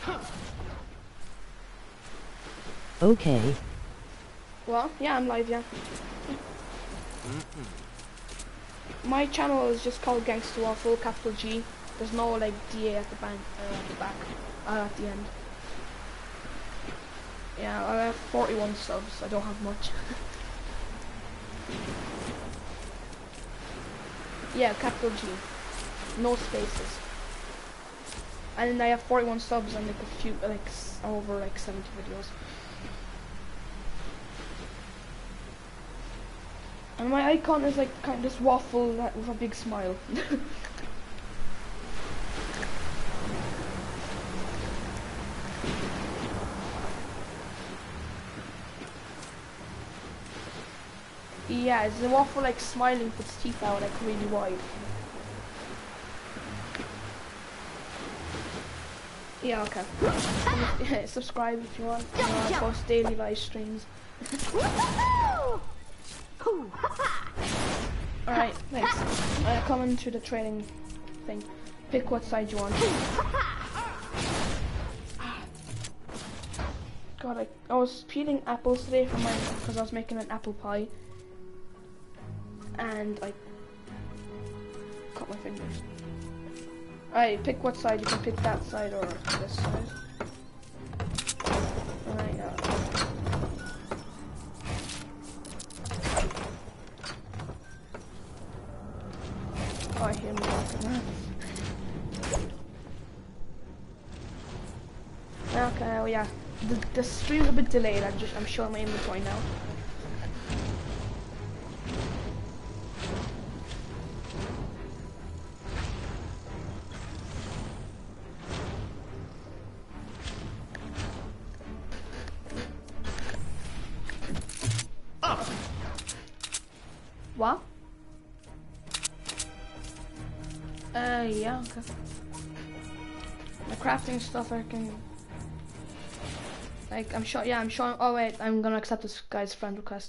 Okay. Well, yeah, I'm live. Yeah. My channel is just called Gangsta Waffle, capital G. There's no like DA at the back, at the end. Yeah, I have 41 subs. I don't have much. Yeah, capital G, no spaces. And I have 41 subs and like a few, like over like 70 videos. And my icon is like kind of this waffle with a big smile. Yeah, it's a waffle like smiling with its teeth out like really wide. Yeah, okay. Subscribe if you want. I post daily live streams. Alright, thanks. Coming to the training thing. Pick what side you want. God, I was peeling apples today for because I was making an apple pie. And I cut my fingers. Alright, pick what side. You can pick that side or this side. Alright, oh, I hear me walking. Okay, well, yeah. The stream's a bit delayed. I'm showing my inventory now. What? Yeah, okay. The crafting stuff I can... Like, I'm showing... Oh, wait, I'm gonna accept this guy's friend request.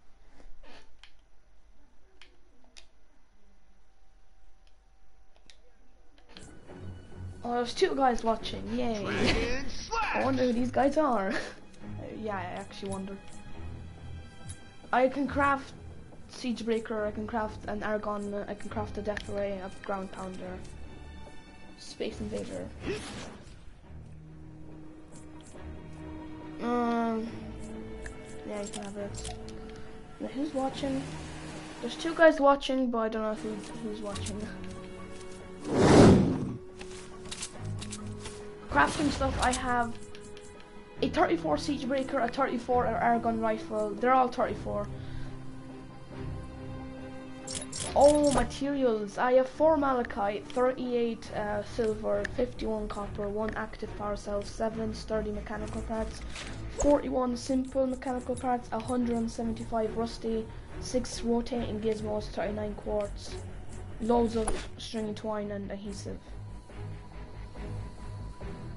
Oh, there's 2 guys watching. Yay. I wonder who these guys are. Yeah, I actually wonder. I can craft Siegebreaker, I can craft an Aragon, I can craft a Death Ray, a Ground Pounder, Space Invader. Yeah, you can have it. Now, who's watching? There's 2 guys watching, but I don't know who's watching. Crafting stuff, I have a 34 Siegebreaker, a 34 Aragon rifle. They're all 34. Oh, materials. I have 4 malachite, 38 silver, 51 copper, 1 active power cell, 7 sturdy mechanical parts, 41 simple mechanical parts, 175 rusty, 6 rotating gizmos, 39 quartz, loads of string twine and adhesive.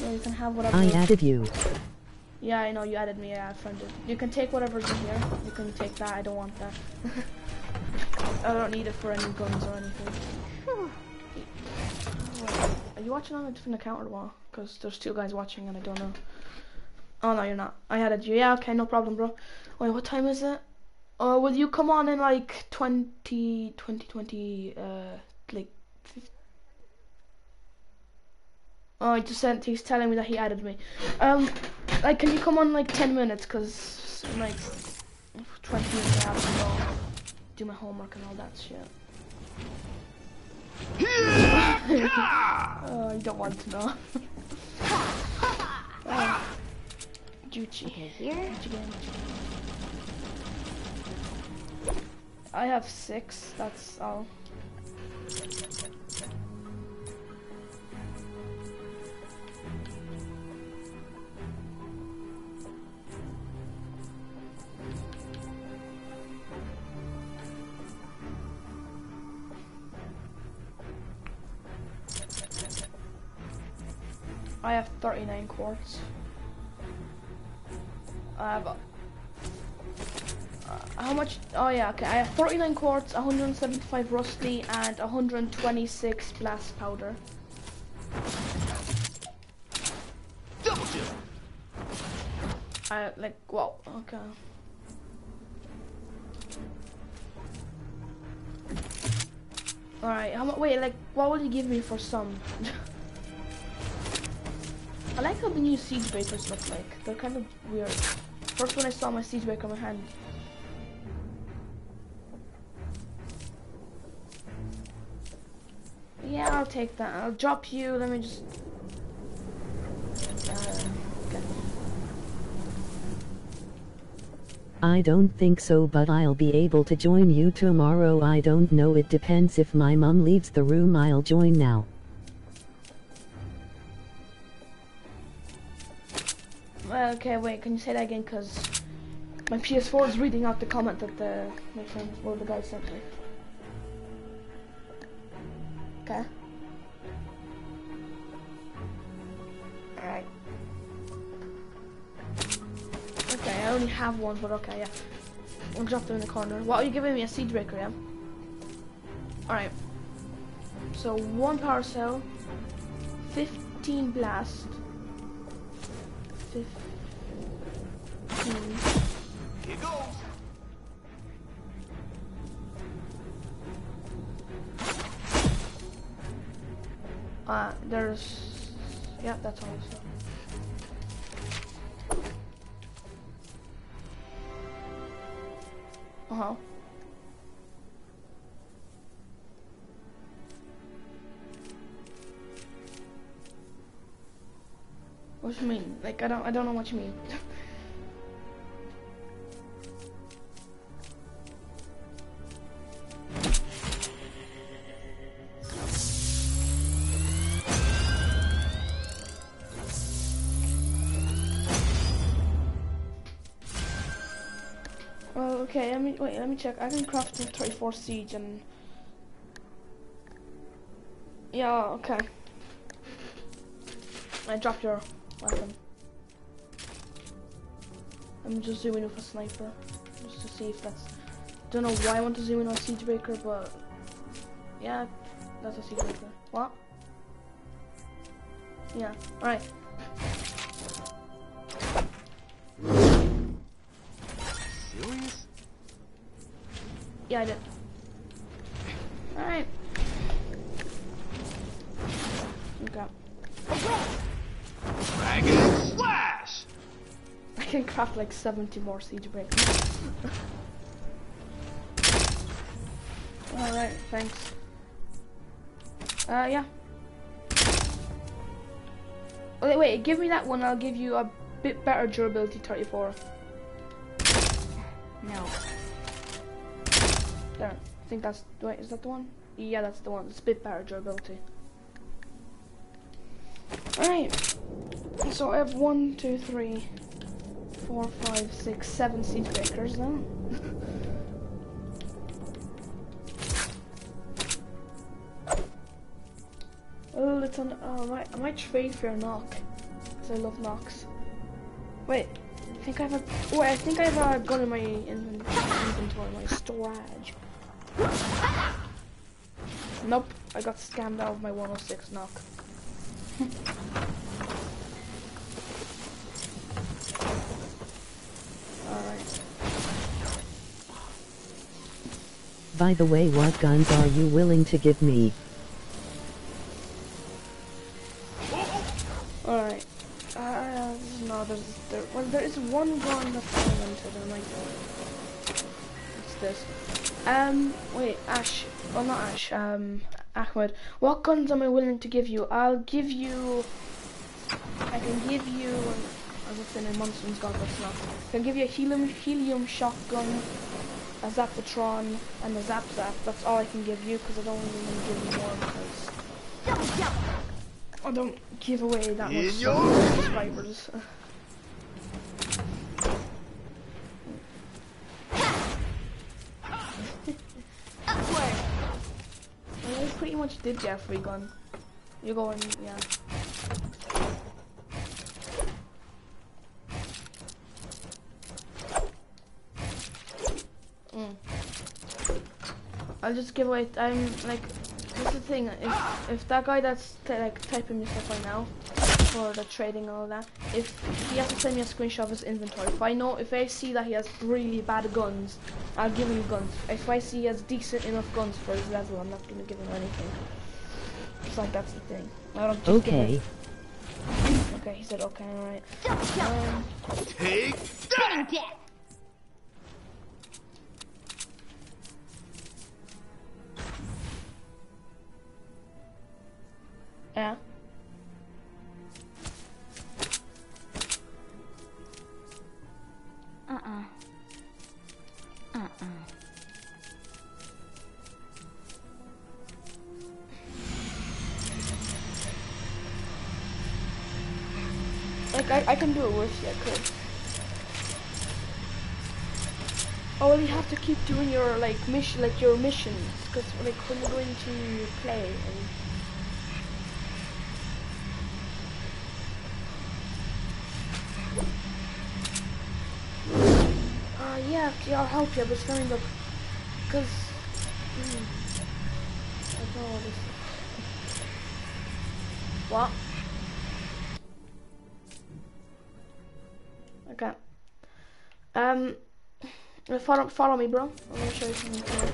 So you can have whatever. I added you. Yeah, I know you added me. Yeah, I friended. You can take whatever's in here. You can take that. I don't want that. I don't need it for any guns or anything. Are you watching on a different account or what? Because there's 2 guys watching and I don't know. Oh no, you're not. I added you. Yeah, okay, no problem, bro. Wait, what time is it? Will you come on in like 20, like 50? Oh, he just sent. He's telling me that he added me. Like, can you come on like 10 minutes? Cause in like 20 minutes I have to go do my homework and all that shit. Oh, you don't want to know. Juchi. Here? I have 6. That's all. I have 39 quartz. I have how much? Oh yeah, okay. I have 49 quartz, 175 rusty, and 126 blast powder. Double kill. I like. Whoa. Okay. All right. How much? Wait. Like, what will you give me for some? I like how the new siege breakers look like. They're kind of weird. First when I saw my siege breaker in my hand. Yeah, I'll take that. I'll drop you. Let me just. Okay. I don't think so, but I'll be able to join you tomorrow. I don't know, it depends. If my mom leaves the room, I'll join now. Okay, wait, can you say that again? Because my PS4 is reading out the comment that my friend, or the guy sent me. Okay. Alright. Okay, I only have one, but okay, yeah. I'll drop them in the corner. What are you giving me? A siege breaker, yeah? Alright. So, 1 power cell, 15 blast, 15. Here goes. There's, yeah, that's all. So. Uh-huh. What do you mean? Like, I don't know what you mean. Well, okay, let me check. I can craft a 34 siege and... Yeah, okay. I dropped your weapon. I'm just zooming with a sniper, just to see if that's... Don't know why I want to zoom in on siege breaker, but... Yeah, that's a siege breaker. What? Yeah, alright. Serious? Yeah, I did. Alright. Okay. Dragon slash! I can craft like 70 more siege breakers. Alright, thanks. Yeah. Wait, give me that one, I'll give you a bit better durability 34. No. There, I think that's, wait, is that the one? Yeah, that's the one, it's a bit better durability. Alright, so I have 1, 2, 3, 4, 5, 6, 7 siege breakers now. Well, it's on, I might trade for a knock. because I love knocks. Wait, I think I have a. Wait, I think I have a gun in my inventory, my storage. Nope, I got scammed out of my 106 knock. Alright. By the way, what guns are you willing to give me? Alright. No, there is one gun that's unlimited, and like, what's this? Wait, Ash. Well, not Ash. Ahmed. What guns am I willing to give you? I can give you. I was saying in Monsters gun, that's not. I can give you a helium shotgun, a Zapatron, and a Zap. That's all I can give you because I don't really want to give you more because I don't give away that much subscribers. I pretty much did get a free gun. You're going, yeah. I'll just give away. I'm like, here's the thing. If that guy that's like typing me stuff right now for the trading and all that, if he has to send me a screenshot of his inventory. If I see that he has really bad guns, I'll give him guns. If I see he has decent enough guns for his level, I'm not gonna give him anything. It's like that's the thing. I don't just Okay. Okay, he said okay, alright. Take that! Yeah. Like I can do it with you, I could. Oh, well, you have to keep doing your your missions, because like when you're going to play and. Yeah, I'll help you, but it's going to, because, I don't know this. What? Okay. Follow me, bro. I'm gonna show you something cool.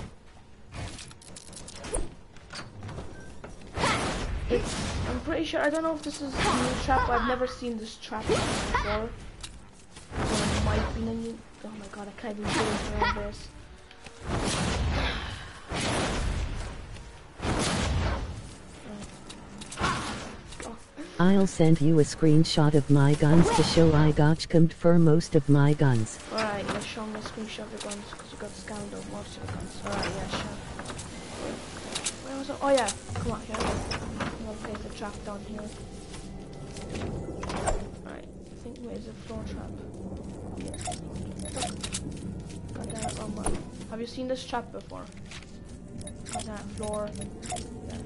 I'm pretty sure, I don't know if this is a new trap, I've never seen this trap before. So it might be new. Oh my god, I can't even get into all this. I'll send you a screenshot of my guns to show I got scammed for most of my guns. Alright, yeah, show me a screenshot of your guns because you got scammed of most of your guns. Alright, yeah, sure. Where was it? Oh yeah, come on, here. I'm gonna place the trap down here. Alright, I think where's the floor trap? God damn it, wrong one. Have you seen this trap before? God damn it, floor. Yeah.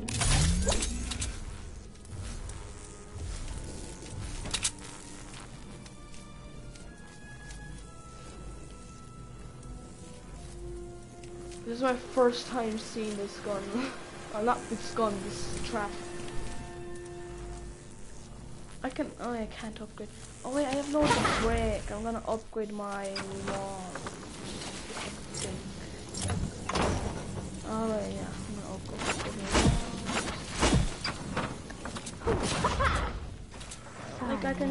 This is my first time seeing this gun. Well, not this gun, this trap. I can't upgrade. Oh wait, I have loads of brick. I'm gonna upgrade my wall. Alright, yeah, I'm gonna upgrade my wall. Like I can.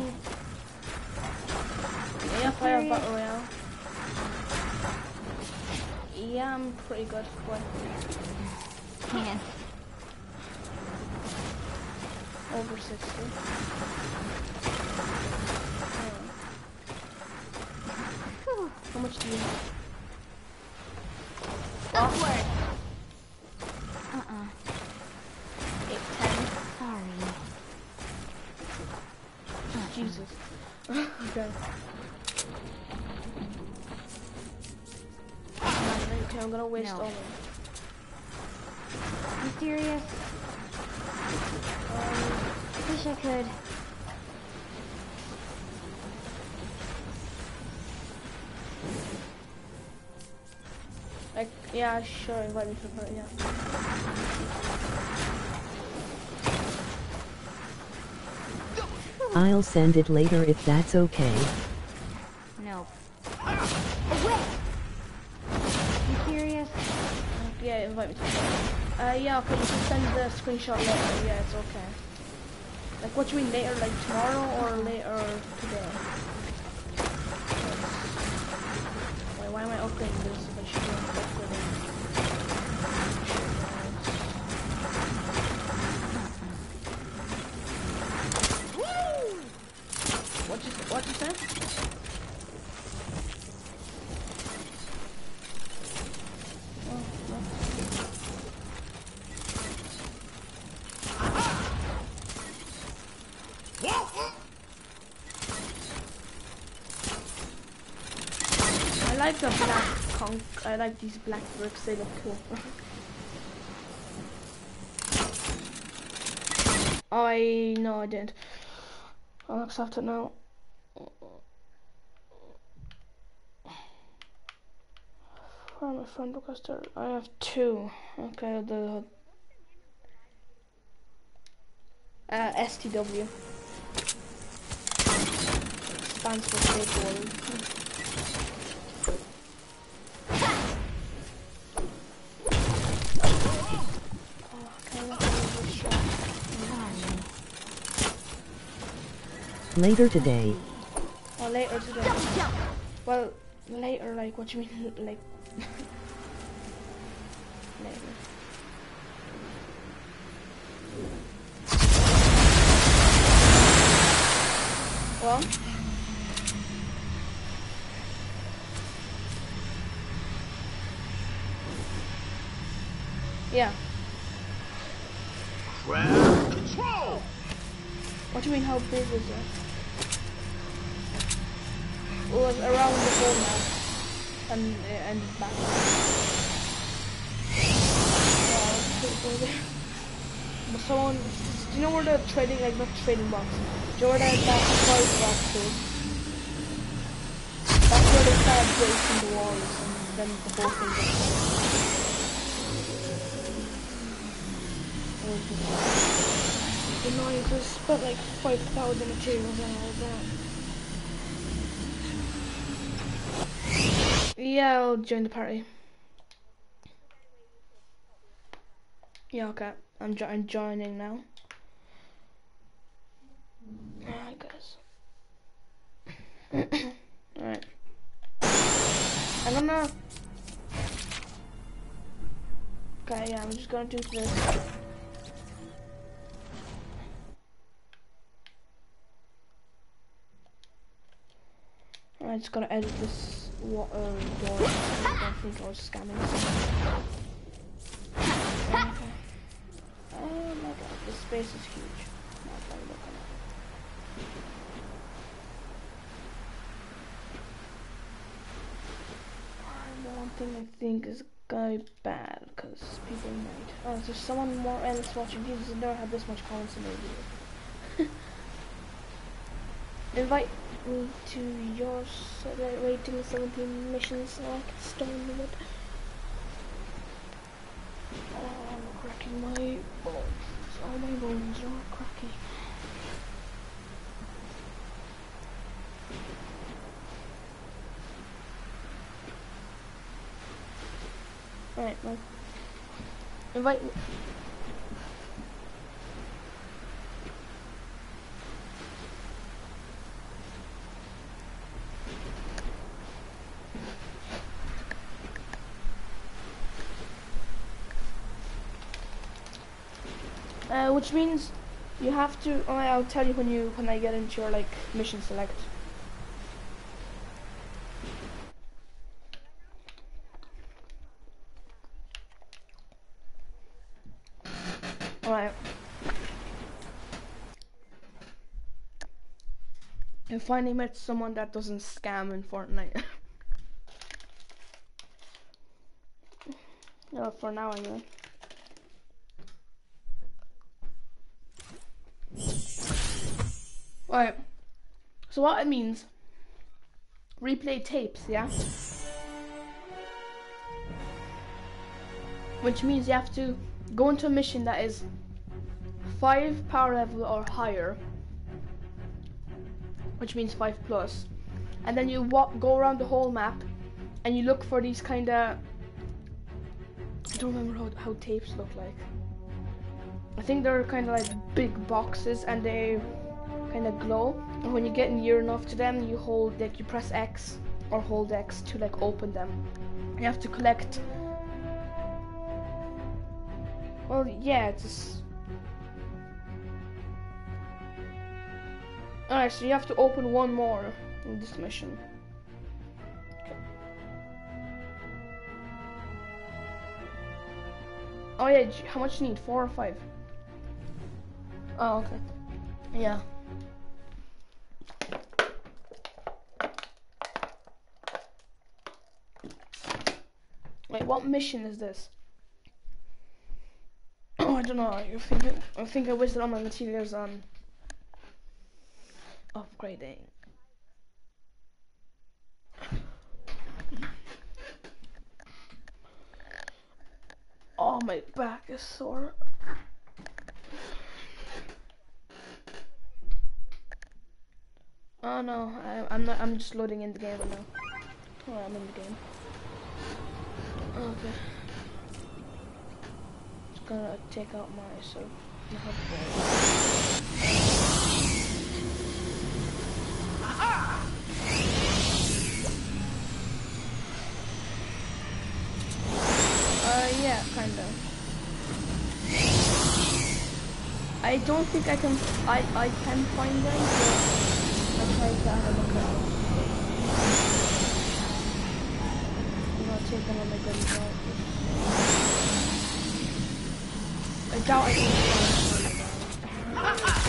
Yeah, fire battle royale. Yeah, I'm pretty good for it. Man. Over 60. How much do you have? Upward. 8, 10. Sorry. Jesus. Okay. Okay, I'm gonna waste all of them. You serious? Wish I could. Like, yeah, sure, invite me to the party, yeah. I'll send it later if that's okay. No. Away! You serious? Yeah, invite me to the party. Yeah, okay, you can send the screenshot later, yeah, it's okay. Like, what do you mean later, like tomorrow or later today? Why am I upgrading this if I should be upgrading? What you said? Oh, I like the black conch. I like these black bricks. They look cool. No, I didn't. I'll accept it now. Where my friend requested? I have 2. Okay, the STW stands for State Warrior. Later today. Oh, later today. Well, later, like, what do you mean, like, later. Well, yeah. Crowd control! What do you mean, how big is it? It was around the whole map and back. Yeah, but someone, do you know where the trading, like not trading box, do you know where that prize box is? That's where they started breaking the walls and then the whole thing got annoying because I spent like 5,000 materials and all that. Yeah, I'll join the party. Yeah, okay. I'm joining now. Alright, guys. Alright. I'm gonna... Okay, yeah, I'm just gonna do this. I just gotta edit this door. I don't think I was scamming someone. Okay. Oh my god, this space is huge. Not very looking at it. One thing I think is gonna be bad because people might. Oh, there's someone more else watching. Jesus, I never had this much comments in a video. Invite me to your rating 17 missions so I can storm it. Oh, I'm cracking my bones. All my bones are cracking. Alright, well. Invite me. Which means you have to. Oh, I'll tell you when I get into your like mission select. Alright. I finally met someone that doesn't scam in Fortnite. No, for now anyway. Alright, so what it means replay tapes, yeah? Which means you have to go into a mission that is 5 power level or higher, which means 5 plus, and then you go around the whole map and you look for these kind of, I don't remember how tapes look like. I think they're kind of like big boxes and they kind of glow, and when you get near enough to them you hold, like you press X or hold X to like open them. You have to collect, well yeah, it's just... Alright, so you have to open one more in this mission. Okay. Oh yeah, how much do you need? 4 or 5? Oh, okay. Yeah. Wait, what mission is this? Oh, I don't know. I think I wasted all my materials on upgrading. Oh, my back is sore. Oh no, I'm not. I'm just loading in the game right now. Oh, I'm in the game. Okay. Just gonna take out my yeah, kinda. I don't think I can find them, but I'll try to have a look around. I'm gonna take them on my good side. I doubt I can find them.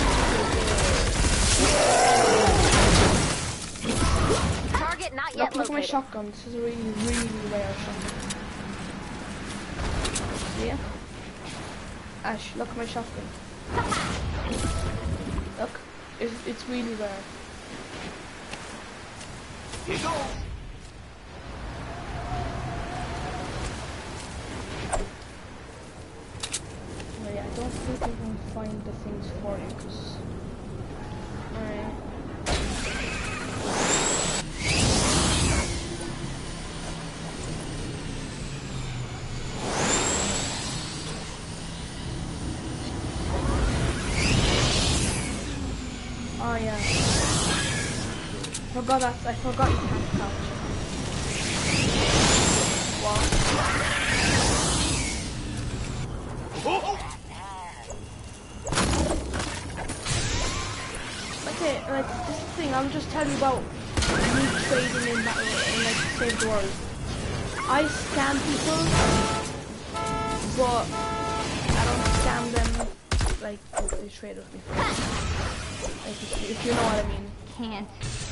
Target not yet Look at my located. shotgun. This is a really, really rare shotgun. Yeah. Ash, look at my shotgun. Look, it's really rare. Here goes. Oh yeah, I don't think I can find the things for you, cause... Alright. Oh yeah. I forgot you can't crouch. Wow. Okay, like this thing, I'm just telling you about me trading in that in like Save the World. I scam people, but I don't scam them like if they trade with me. Like if you know what I mean. Can't.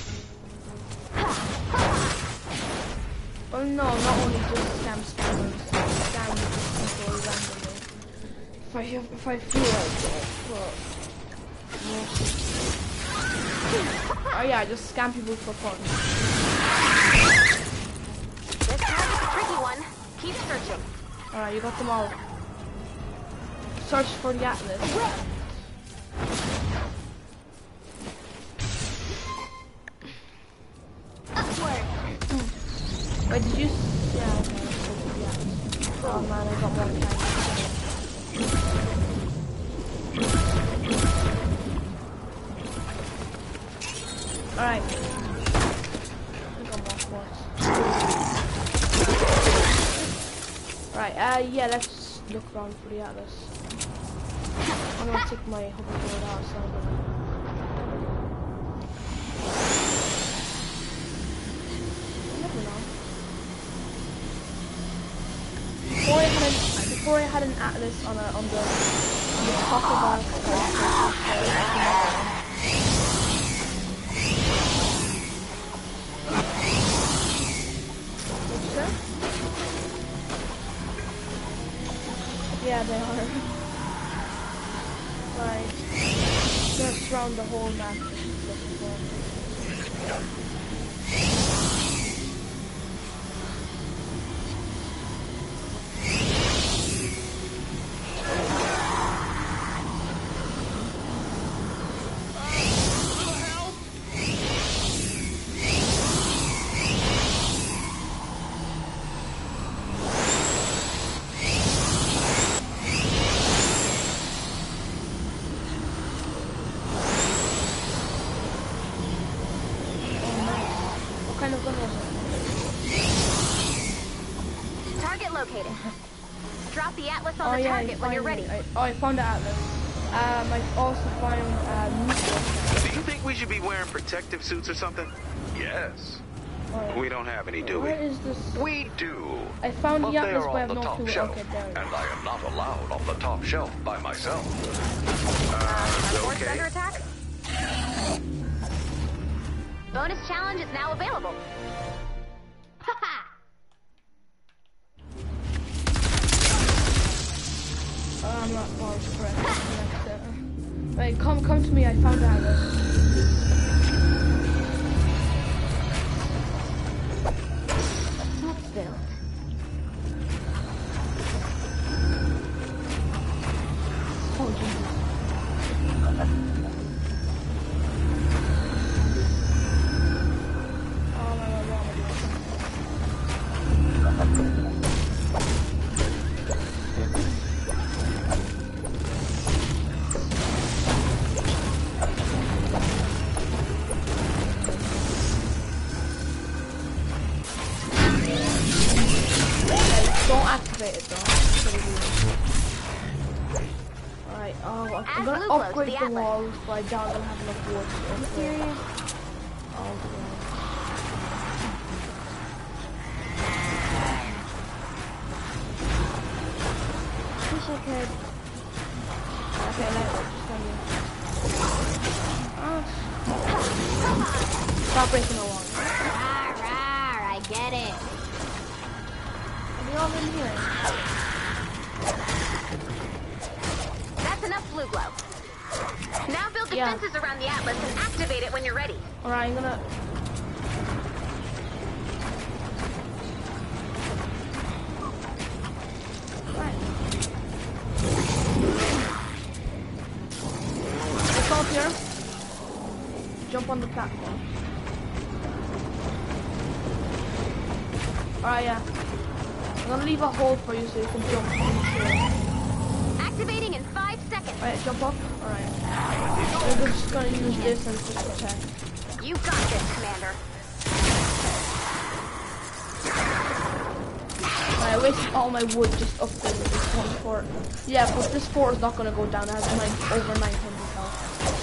Well, no, not only just scammers, scam people randomly. If I feel like it, but oh yeah, I just scam people for fun. This target's a tricky one. Keep searching. Alright, you got them all. Search for the Atlas. Wait, did you? Yeah, okay. Yeah. Oh man, I got one time. Alright. I got more quartz. Alright, yeah, let's look around for the Atlas. I'm gonna take my hoverboard outside. Before I had an Atlas on the top of our yeah, they are. Right. Just surround the whole map looking for them. kind of gun was it? Target located. Drop the Atlas on the target when you're ready. I found the Atlas. I also found Do you think we should be wearing protective suits or something? Yes, We don't have any, do we? Where is this? we do. I found But the they Atlas, are but I on have the no top clue. shelf, Okay, there and it is. I am not allowed on the top shelf by myself. Force under attack? Bonus challenge is now available. Haha! I'm not Mars correct. Wait, come to me. I found the Atlas. What's built? Oh Jesus. Oh my God, what am I doing? Don't activate it though. Alright, I'm gonna upgrade the walls, but I doubt I'll have enough wood to upgrade all the walls. Wish I could. Okay, let's just stop breaking the walls. Rawr, I get it. We're all in here. That's enough blue glow. Now build defenses around the Atlas and activate it when you're ready. Alright, I'm gonna... Right. Let's go up here. Jump on the platform. Alright, yeah. I'm gonna leave a hole for you so you can jump on the shore. Activating in 5 seconds. Alright, jump up. Alright. We're just gonna use this and just protect. You got this, Commander. I wasted all my wood just upgrading this one fort. Yeah, but this fort is not gonna go down. It has over 900 health.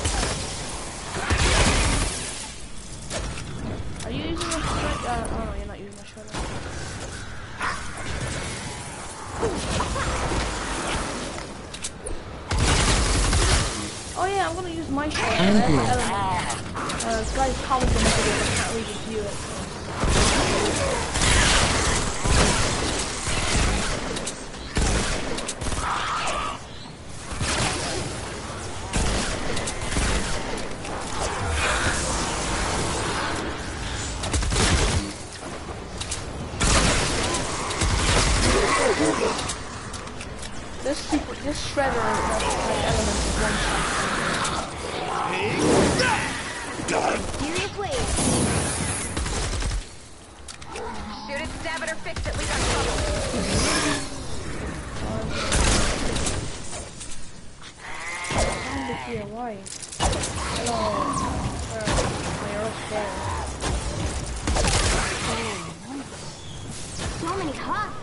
Are you using a shredder? Oh no, you're not using a shredder. Oh yeah, I'm gonna use my shredder. Guys, comment on the video. I can't really view it. This shredder is like element of one shot. Serious wave. Shoot it, stab it, or fix it. We got trouble. Here, why? Hello. You're upstairs. So many hawks.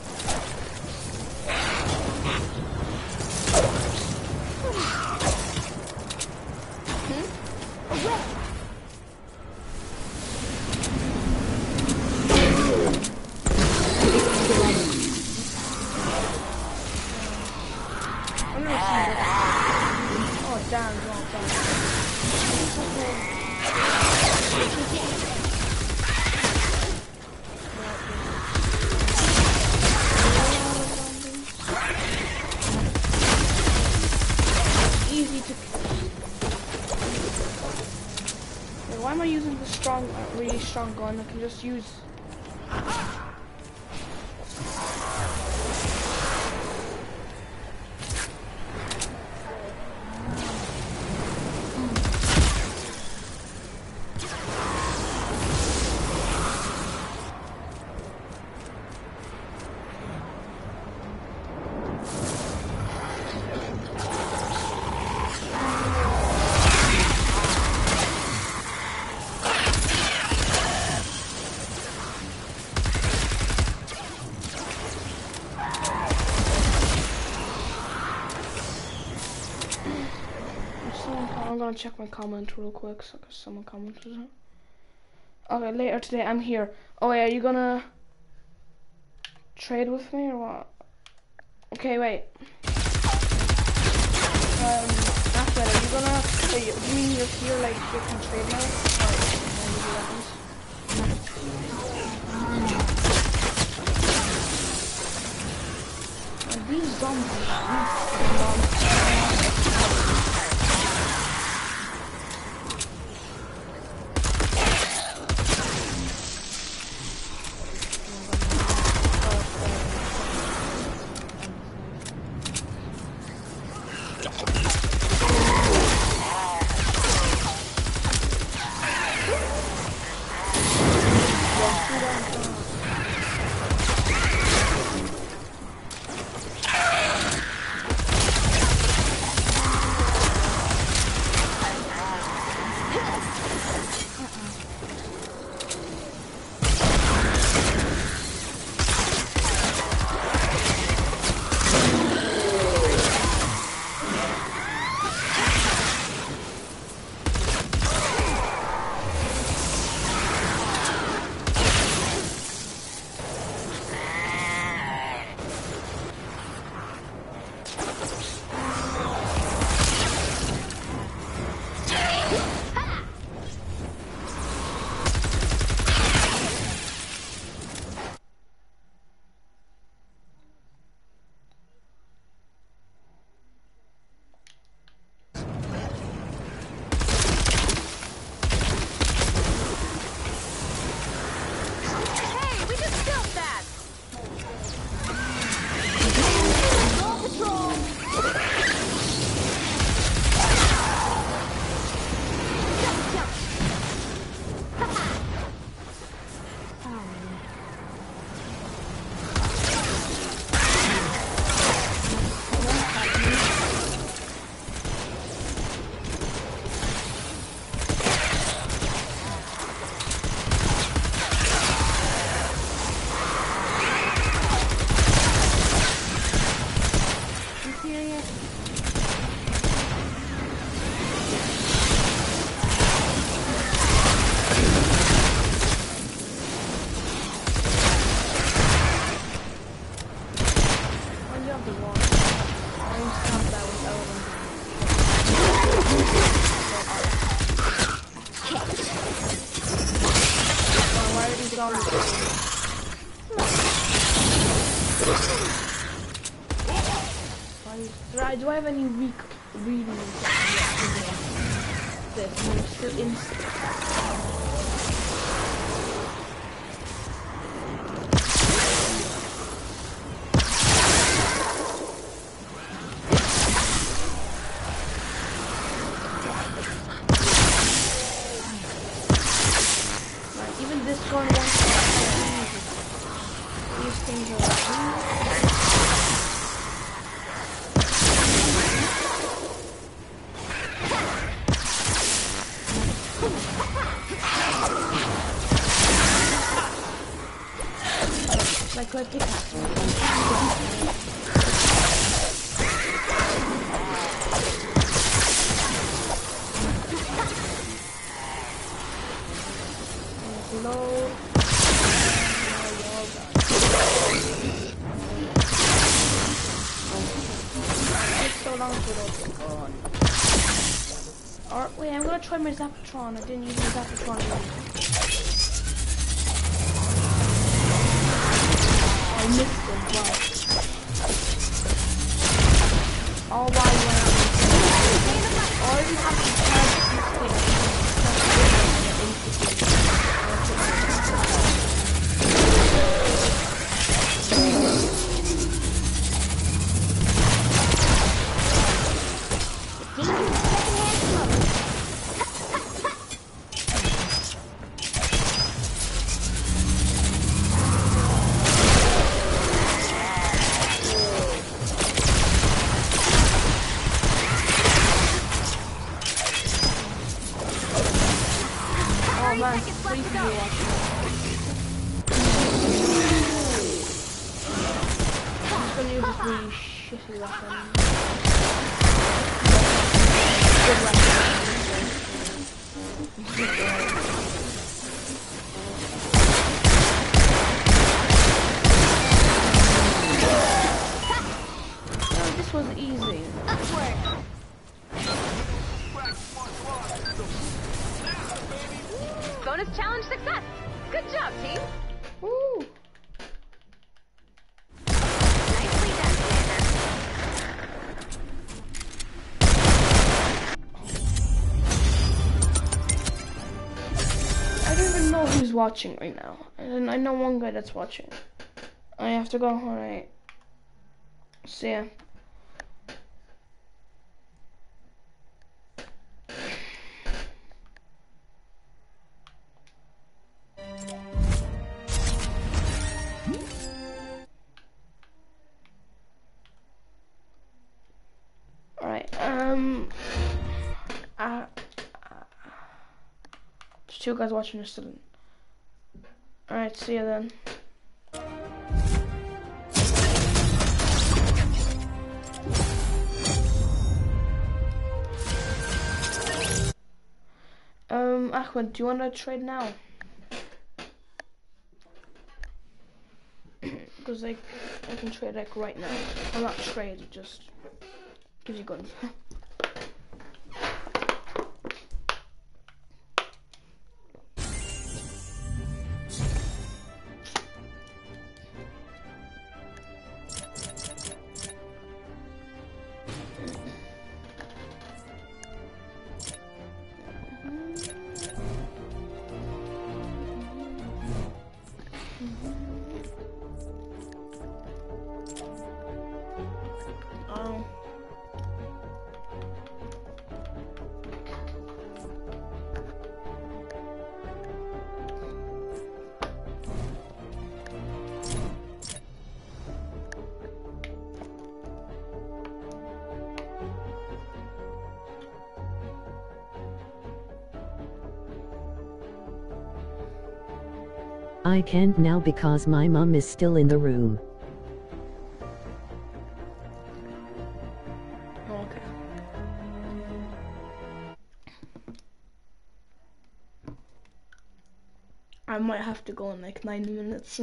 Why am I using the strong, really strong gun? I can just use... gonna check my comment real quick, so someone commented it. Okay, later today, I'm here. Oh yeah, are you gonna trade with me or what? Okay, wait. After that, are you gonna, wait, you mean you're here, like, you can trade now? These zombies. Do I have any weak reading? This I'm still instant. Even this one won't. These things are. Like a pickaxe. Load. It's so long to go on. Or wait, I'm gonna try my Zapatron. I didn't use my Zapatron yet. I missed it, wow. All while or you have to charge these things. Shitty weapon. Good weapon. watching right now. And I know one guy that's watching. I have to go. Alright. See ya. Alright, there's two guys watching this still. Alright, see ya then. Ahmed, do you want to trade now? Because like, I can trade like right now. Well, not trade, it just gives you guns. I can't now because my mom is still in the room. Okay. I might have to go in like 90 minutes.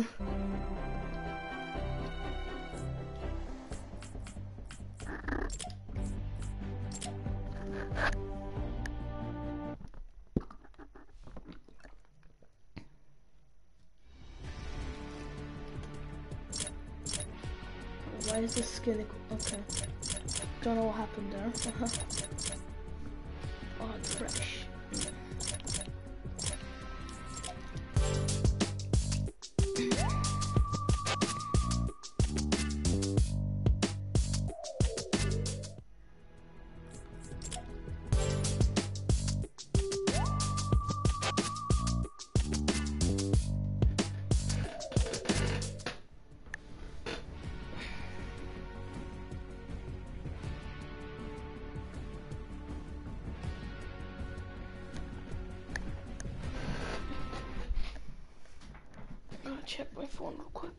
Why is this skin? Okay. Don't know what happened there. Oh, it's fresh. Check my phone real quick.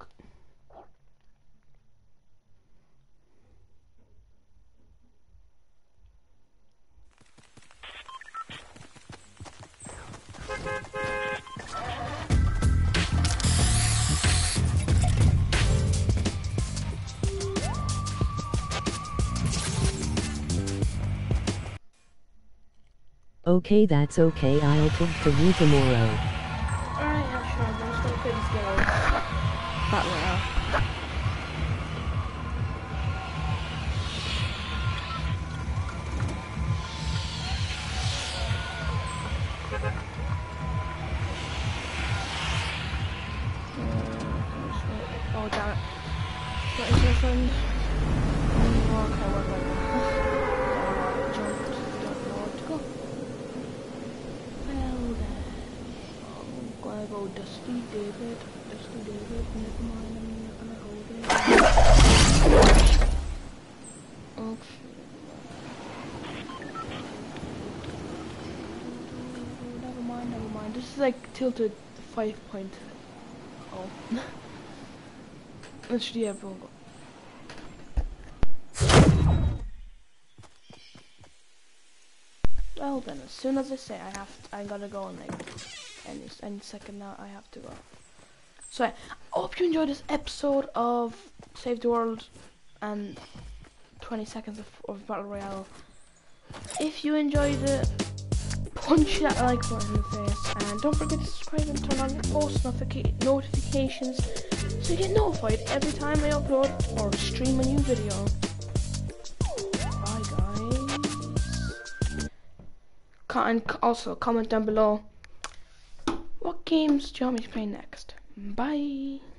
Okay, that's okay, I'll talk to you tomorrow. Alright, yeah, sure. I'm just gonna play this game. Battle Royale. Oh, damn it. What is your friend? Oh, okay, where do I go? Jumped. Don't know where to go. Well then. I'm gonna go Dusty David. Dusty David. Never mind, I'm not gonna go there. Okay. Never mind. This is like tilted 5.0. Literally everyone go. Well then, as soon as I say I gotta go in like any second now. I have to go. So I hope you enjoyed this episode of Save the World and 20 seconds of Battle Royale. If you enjoyed it, punch that like button in the face, and don't forget to subscribe and turn on your post notifications so you get notified every time I upload or stream a new video. Bye guys. And also comment down below what games do you want me to play next? Bye.